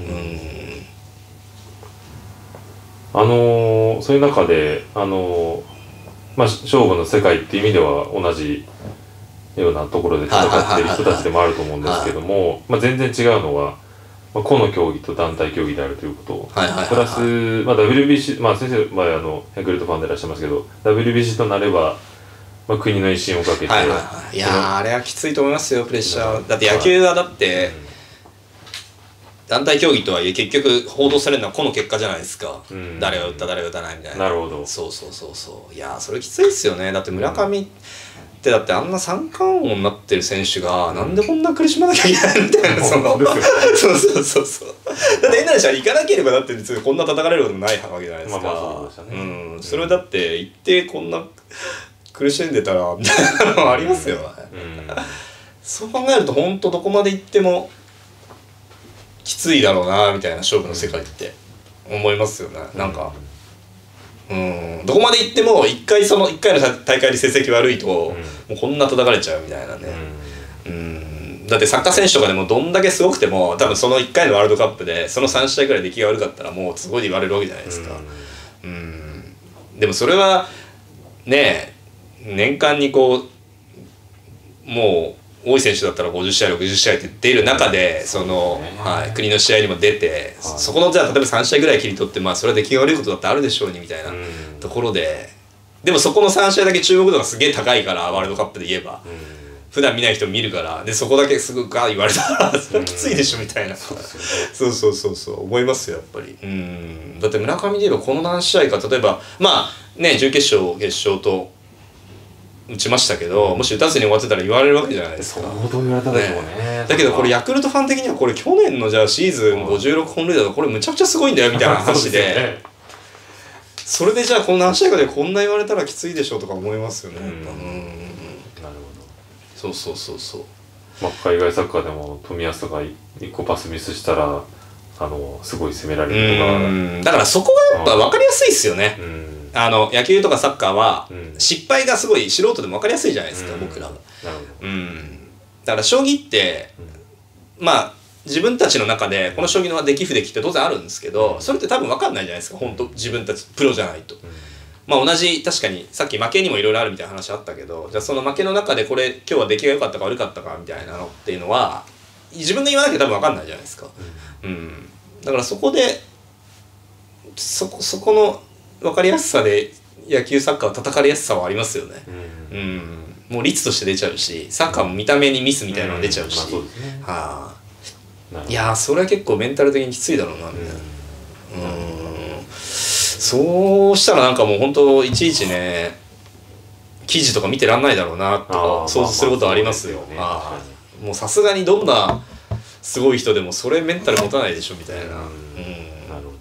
あのー、そういう中であのー、まあ勝負の世界っていう意味では同じようなところで戦っている人たちでもあると思うんですけども、まあ、全然違うのはまあ、個の競技と団体競技であるということ、プラス、まあ、ダブリュービーシー、まあ、先生はあのヤクルトファンでいらっしゃいますけど ダブリュービーシー となれば、まあ、国の威信をかけて、はいはいはい、いやーあれはきついと思いますよプレッシャーだって野球はだって、うん、団体競技とはいえ結局報道されるのは個の結果じゃないですか、うん、誰が打った誰が打たないみたいな。 なるほどそうそうそうそういやーそれきついですよね。だって村上、うんでだってあんな三冠王になってる選手がなんでこんな苦しまなきゃいけないみたいなそのそうそうそうそうだって変な話は行かなければだって別にこんな叩かれることもないわけじゃないですか。まあまあそうでしたね。うん、それだって行ってこんな苦しんでたらみたいなのありますよね、うん、そう考えると本当どこまで行ってもきついだろうなみたいな勝負の世界って思いますよね。なんかうんどこまで行っても一回その一回の大会で成績悪いと、うん、もうこんな叩かれちゃうみたいなね、うん、うんだってサッカー選手とかでもどんだけすごくても多分そのいっかいのワールドカップでそのさん試合ぐらい出来が悪かったらもうすごい言われるわけじゃないですか、うん、うんでもそれはね年間にこうもう多い選手だったらごじゅっ試合ろくじゅっ試合って出る中でその、はい、国の試合にも出て、はい、そこのじゃあ例えばさん試合ぐらい切り取ってまあそれは出来が悪いことだってあるでしょうにみたいなところででもそこのさん試合だけ注目度がすげえ高いからワールドカップで言えば普段見ない人見るからでそこだけすぐガー言われたらそれはきついでしょみたいなそうそうそうそう思いますよやっぱりうんだって村上で言えばこの何試合か例えばまあね準決勝決勝と打ちましたけど、もし打たずに終わってたら言われるわけじゃないですか。 相当言われたでしょうね。 ねだけどこれヤクルトファン的にはこれ去年のじゃあシーズンごじゅうろくほん塁打とこれむちゃくちゃすごいんだよみたいな話でね、それでじゃあこんな何試合かでこんな言われたらきついでしょうとか思いますよね。うんうんなるほど。そうそうそうそう。 まあ海外サッカーでも冨安とかいっこパスミスしたらあのすごい攻められるとか。 うんだからそこがやっぱ分かりやすいですよね。うんあの野球とかサッカーは失敗がすごい素人でも分かりやすいじゃないですか、うん、僕らは、うん、だから将棋って、うん、まあ自分たちの中でこの将棋の出来不出来って当然あるんですけどそれって多分分かんないじゃないですか本当自分たちプロじゃないと、 まあ同じ確かにさっき負けにもいろいろあるみたいな話あったけど、じゃあその負けの中でこれ今日は出来が良かったか悪かったかみたいなのっていうのは自分が言わなきゃ多分分かんないじゃないですか、うん、うん、だからそこでそこそこの分かりやすさで野球サッカーは叩かれやすさはありますよね、うん、うん、もう率として出ちゃうし、サッカーも見た目にミスみたいなのが出ちゃうし、はあ、いやーそれは結構メンタル的にきついだろうなみたいな、うん、そうしたらなんかもう本当いちいちね記事とか見てらんないだろうなとか想像することはありますよ。ああもうさすがにどんなすごい人でもそれメンタル持たないでしょみたいな、うん、なるほ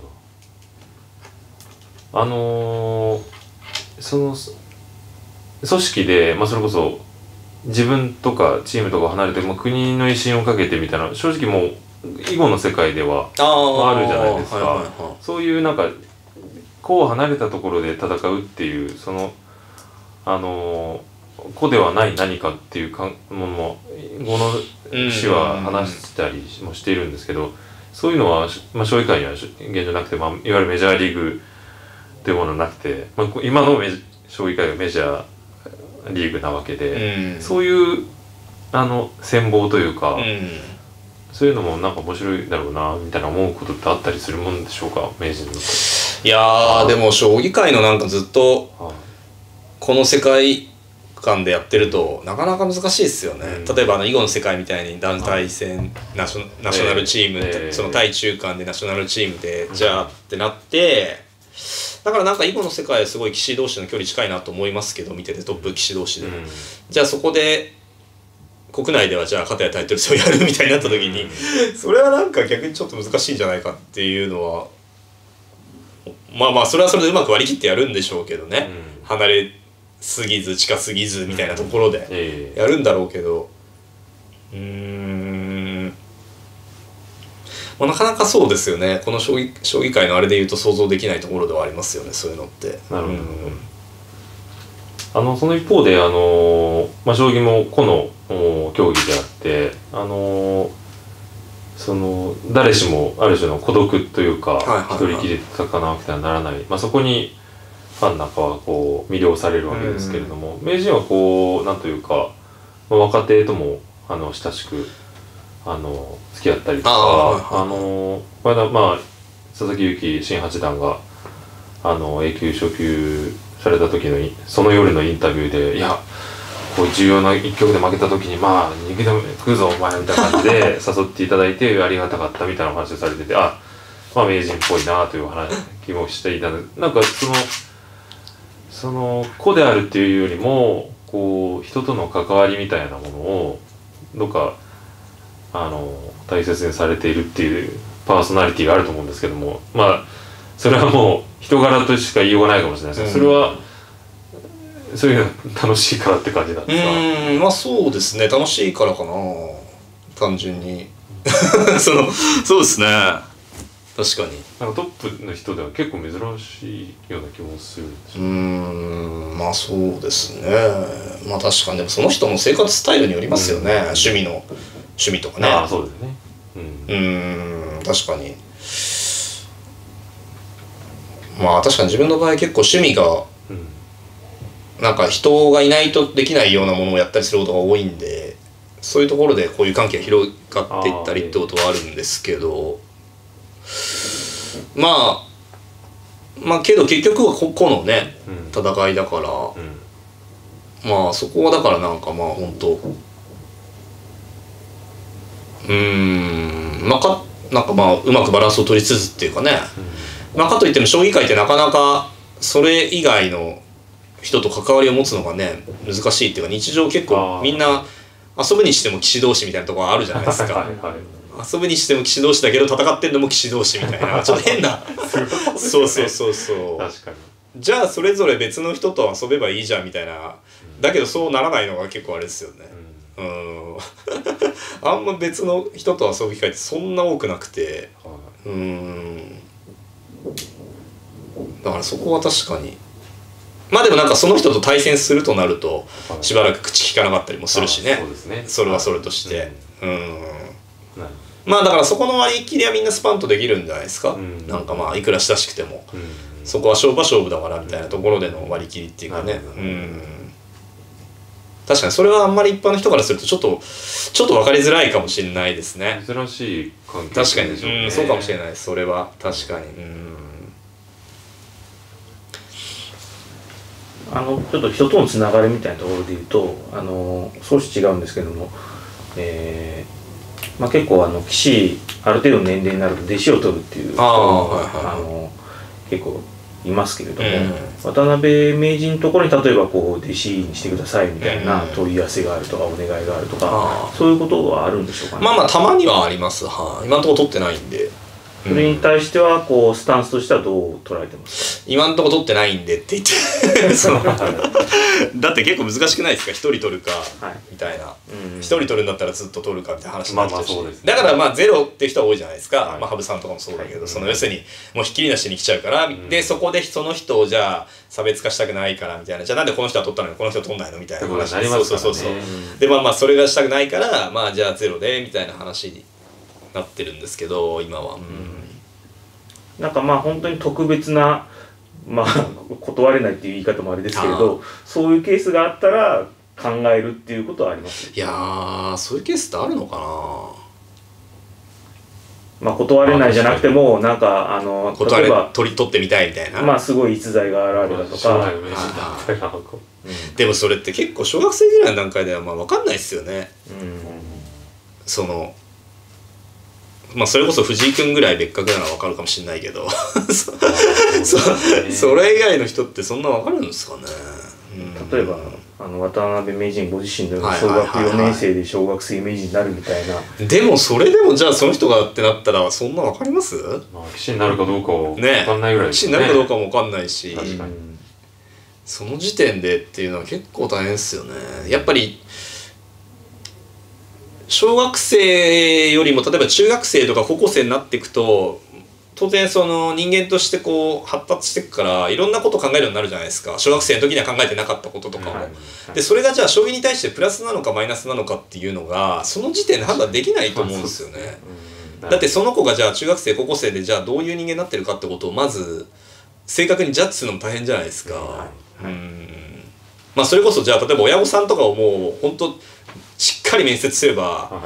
ど。あのー、その組織で、まあ、それこそ自分とかチームとか離れて、まあ、国の威信をかけてみたいな正直もう囲碁の世界ではあるじゃないですか、はいはいはい、そういうなんかこう離れたところで戦うっていうそのあの個ではない何かっていうかものも碁の師は話したりもしているんですけど、そういうのは、まあ、将棋界には現状なくて、まあ、いわゆるメジャーリーグというものはなくて、まあ、今のメ将棋界がメジャーリーグなわけで、そういうあの戦望というか、そういうのもなんか面白いだろうなみたいな思うことってあったりするもんでしょうか、名人の。 いやーでも将棋界のなんかずっとこの世界観でやってるとなかなか難しいですよね、うん、例えばあの囲碁の世界みたいに団体戦ナショ、ナショナルチーム、えー、その対中間でナショナルチームで、うん、じゃあってなってだからなんか囲碁の世界はすごい棋士同士の距離近いなと思いますけど見ててトップ棋士同士で、うん、じゃあそこで国内ではじゃあ片やタイトル戦をやるみたいになった時に、うん、それはなんか逆にちょっと難しいんじゃないかっていうのはまあまあそれはそれでうまく割り切ってやるんでしょうけどね、うん、離れすぎず近すぎずみたいなところでやるんだろうけど、うーん、まあ、なかなかそうですよね。この将棋、将棋界のあれで言うと想像できないところではありますよね、そういうのって。 なるほど、うん、あのその一方であの、まあ、将棋も個の競技であってあのその誰しもある種の孤独というか、はいはいはい、一人きりで戦わなくてはならない、まあ、そこにファンなんかはこう魅了されるわけですけれども、うん、名人はこうなんというか、まあ、若手ともあの親しくあの付き合ったりとかあ、あのこの間まあ佐々木勇気新八段があの A 級初級された時のその夜のインタビューでいやこう重要な一局で負けた時にまあ逃げて食うぞお前みたいな感じで誘っていただいてありがたかったみたいな話をされててあまあ名人っぽいなという話気もしていたのでなんかそのその個であるっていうよりもこう人との関わりみたいなものをどっかあの大切にされているっていうパーソナリティがあると思うんですけどもまあそれはもう人柄としか言いようがないかもしれないですけど、うん、それはそういうの楽しいからって感じなんですか？ うんまあそうですね楽しいからかな単純にそのそうですね確かになんかトップの人では結構珍しいような気もするんですよ。 うーんまあそうですねまあ確かにでもその人の生活スタイルによりますよね、うん、趣味の趣味とかねああそうですねうんうーん確かにまあ確かに自分の場合結構趣味が、うん、なんか人がいないとできないようなものをやったりすることが多いんでそういうところでこういう関係が広がっていったりってことはあるんですけどまあまあけど結局は個々のね、うん、戦いだから、うん、まあそこはだからなんかまあ本当うーんまあかなんかまあうまくバランスを取りつつっていうかね、うん、まあかといっても将棋界ってなかなかそれ以外の人と関わりを持つのがね難しいっていうか日常結構みんな遊ぶにしても棋士同士みたいなところあるじゃないですかはい、はい遊ぶにしても棋士同士だけど戦ってんのも棋士同士みたいなちょっと変なそうそうそうそう確かにじゃあそれぞれ別の人と遊べばいいじゃんみたいな、うん、だけどそうならないのが結構あれですよね、うん、うんあんま別の人と遊ぶ機会ってそんな多くなくて、はい、うんだからそこは確かにまあでもなんかその人と対戦するとなるとしばらく口聞かなかったりもするしね、はい、そうですねそれはそれとして、はい、うんまあだからそこの割り切りはみんなスパンとできるんじゃないですか、 うん、 なんかまあいくら親しくても、 うん、 そこは勝負は勝負だからみたいなところでの割り切りっていうかね、うん、確かにそれはあんまり一般の人からするとちょっとちょっと分かりづらいかもしれないですね。 珍しい関係確かに、 でしょうね。 うん、そうかもしれないです。それは確かに、うん、 あのちょっと人とのつながりみたいなところで言うと、あの少し違うんですけども、えーまあ、結構あの棋士ある程度の年齢になると弟子を取るっていう人も あ,、はいはい、あの結構いますけれども、うん、渡辺名人のところに例えばこう弟子にしてくださいみたいな問い合わせがあるとかお願いがあるとか、うん、そういうことはあるんでしょうかね。 まあまあたまにはあります。はい、今のところ取ってないんで。 それに対してはこうスタンスとしてはどう捉えてますか？ 今のところ取ってないんでって言ってそのだって結構難しくないですか、一人取るか、はい、みたいな一人取るんだったらずっと取るかみたいな話になっちゃうし、まあまあそうですね、だからまあゼロって人は多いじゃないですか、はい、まあ羽生さんとかもそうだけど、はい、その要するにもうひっきりなしに来ちゃうから、うん、でそこでその人をじゃあ差別化したくないからみたいな、じゃあなんでこの人は取ったのにこの人は取んないのみたいな話になりますからね。そうそうそうそう、でまあまあそれがしたくないからまあじゃあゼロでみたいな話になってるんですけど今は、うん、 なんかまあ本当に特別な、まあ断れないっていう言い方もあれですけれど、そういうケースがあったら考えるっていうことはあります？ いやー、そういうケースってあるのかな。 まあ断れないじゃなくても、なんかあの例えば取り取ってみたいみたいな、 まあすごい逸材が現れたとか、 でもそれって結構小学生ぐらいの段階ではまあ分かんないですよね。うん、そのまあそれこそ藤井君ぐらい別格なら分かるかもしれないけどそ, それ以外の人ってそんな分かるんですかね。 うん、例えばあの渡辺名人ご自身の小学よねん生で小学生名人になるみたいな、 でもそれでもじゃあその人がってなったらそんな分かります？ まあ、棋士になるかどうかは分かんないぐらいですね。 棋士になるかどうかも分かんないし、 確かにその時点でっていうのは結構大変ですよね。やっぱり小学生よりも例えば中学生とか高校生になっていくと当然その人間としてこう発達していくからいろんなことを考えるようになるじゃないですか。小学生の時には考えてなかったこととかも、はいはい、でそれがじゃあ将棋に対してプラスなのかマイナスなのかっていうのがその時点で判断できないと思うんですよね。だってその子がじゃあ中学生高校生でじゃあどういう人間になってるかってことをまず正確にジャッジするのも大変じゃないですか。はいはい、うんまあそれこそじゃあ例えば親御さんとかをもう本当しっかり面接すれば、はい、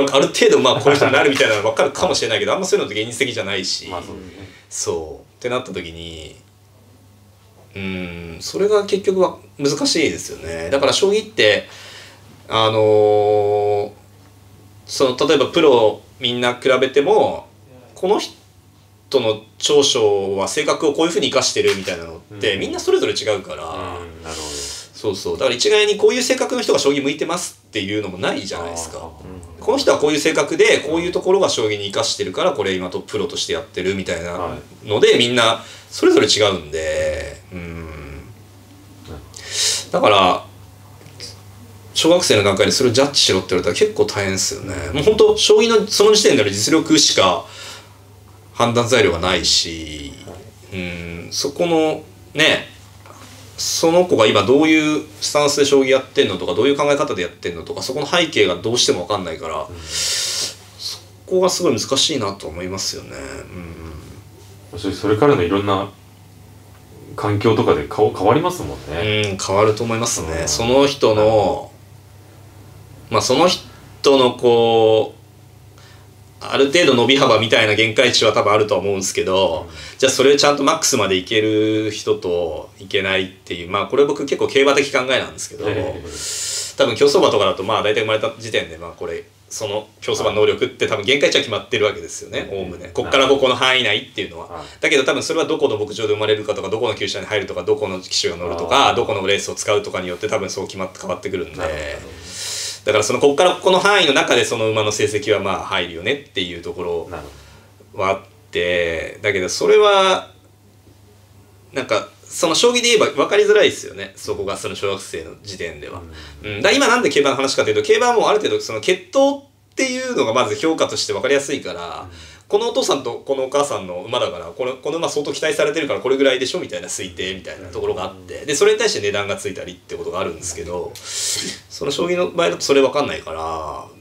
ある程度まあこの人になるみたいなの分かるかもしれないけどあんまそういうのって現実的じゃないし、まあそうですね、そうってなった時にうんそれが結局は難しいですよね。だから将棋ってあのー、その例えばプロみんな比べてもこの人の長所は性格をこういうふうに生かしてるみたいなのって、うん、みんなそれぞれ違うから、うん、なるほど。そうそうだから一概にこういう性格の人が将棋向いてますっていうのもないじゃないですか。うん、この人はこういう性格でこういうところが将棋に生かしてるからこれ今とプロとしてやってるみたいなので、はい、みんなそれぞれ違うんで、うん、だから小学生の段階でそれをジャッジしろって言われたら結構大変ですよね。もう本当将棋のその時点での実力しか判断材料がないし、うん、そこのねその子が今どういうスタンスで将棋やってんのとかどういう考え方でやってんのとかそこの背景がどうしても分かんないから、うん、そこがすごい難しいなと思いますよね。 うん、それからのいろんな環境とかで変わりますもんね。 うん変わると思いますね。その人のまあその人のこうある程度伸び幅みたいな限界値は多分あるとは思うんですけど、うん、じゃあそれをちゃんとマックスまでいける人といけないっていうまあこれ僕結構競馬的考えなんですけど、多分競走馬とかだとまあ大体生まれた時点でまあこれその競走馬能力って多分限界値は決まってるわけですよねおおむね。こっからここの範囲内っていうのは。だけど多分それはどこの牧場で生まれるかとかどこの厩舎に入るとかどこの騎手が乗るとかどこのレースを使うとかによって多分そう決まって変わってくるんで。だからそのここからここの範囲の中でその馬の成績はまあ入るよねっていうところはあってだけどそれはなんかその将棋で言えば分かりづらいですよねそこがその小学生の時点では。うん、だ今なんで競馬の話かというと競馬はもうある程度その血統っていうのがまず評価として分かりやすいから。うんこのお父さんとこのお母さんの馬だからこの、この馬相当期待されてるからこれぐらいでしょみたいな推定みたいなところがあってでそれに対して値段がついたりってことがあるんですけどその将棋の場合だとそれ分かんないから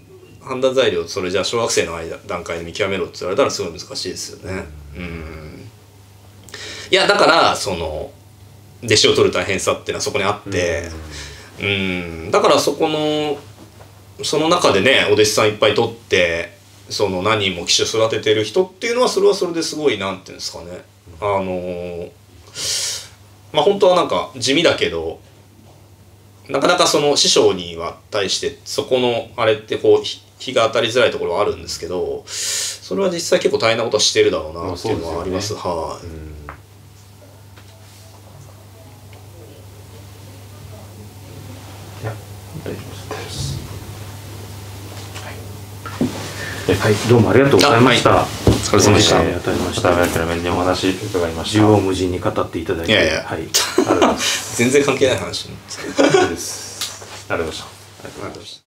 判断材料それじゃあ小学生の間段階で見極めろって言われたらすごい難しいですよね。うんいやだからその弟子を取る大変さっていうのはそこにあって、うん、うんだからそこのその中でねお弟子さんいっぱい取ってその何人も騎手育ててる人っていうのはそれはそれですごいなんていうんですかねあのまあ本当はなんか地味だけどなかなかその師匠には対してそこのあれってこう日が当たりづらいところはあるんですけどそれは実際結構大変なことはしてるだろうなっていうのはあります。はい。 大丈夫です。はい、どうもありがとうございました。 はい、お疲れ様でした。 えー、当たりました。 渡辺明面でお話伺いました。 縦横無尽に語っていただいて、 いやいや、 はい、ありがとうございます。 全然関係ない話です。 ありがとうございました。 ありがとうございました。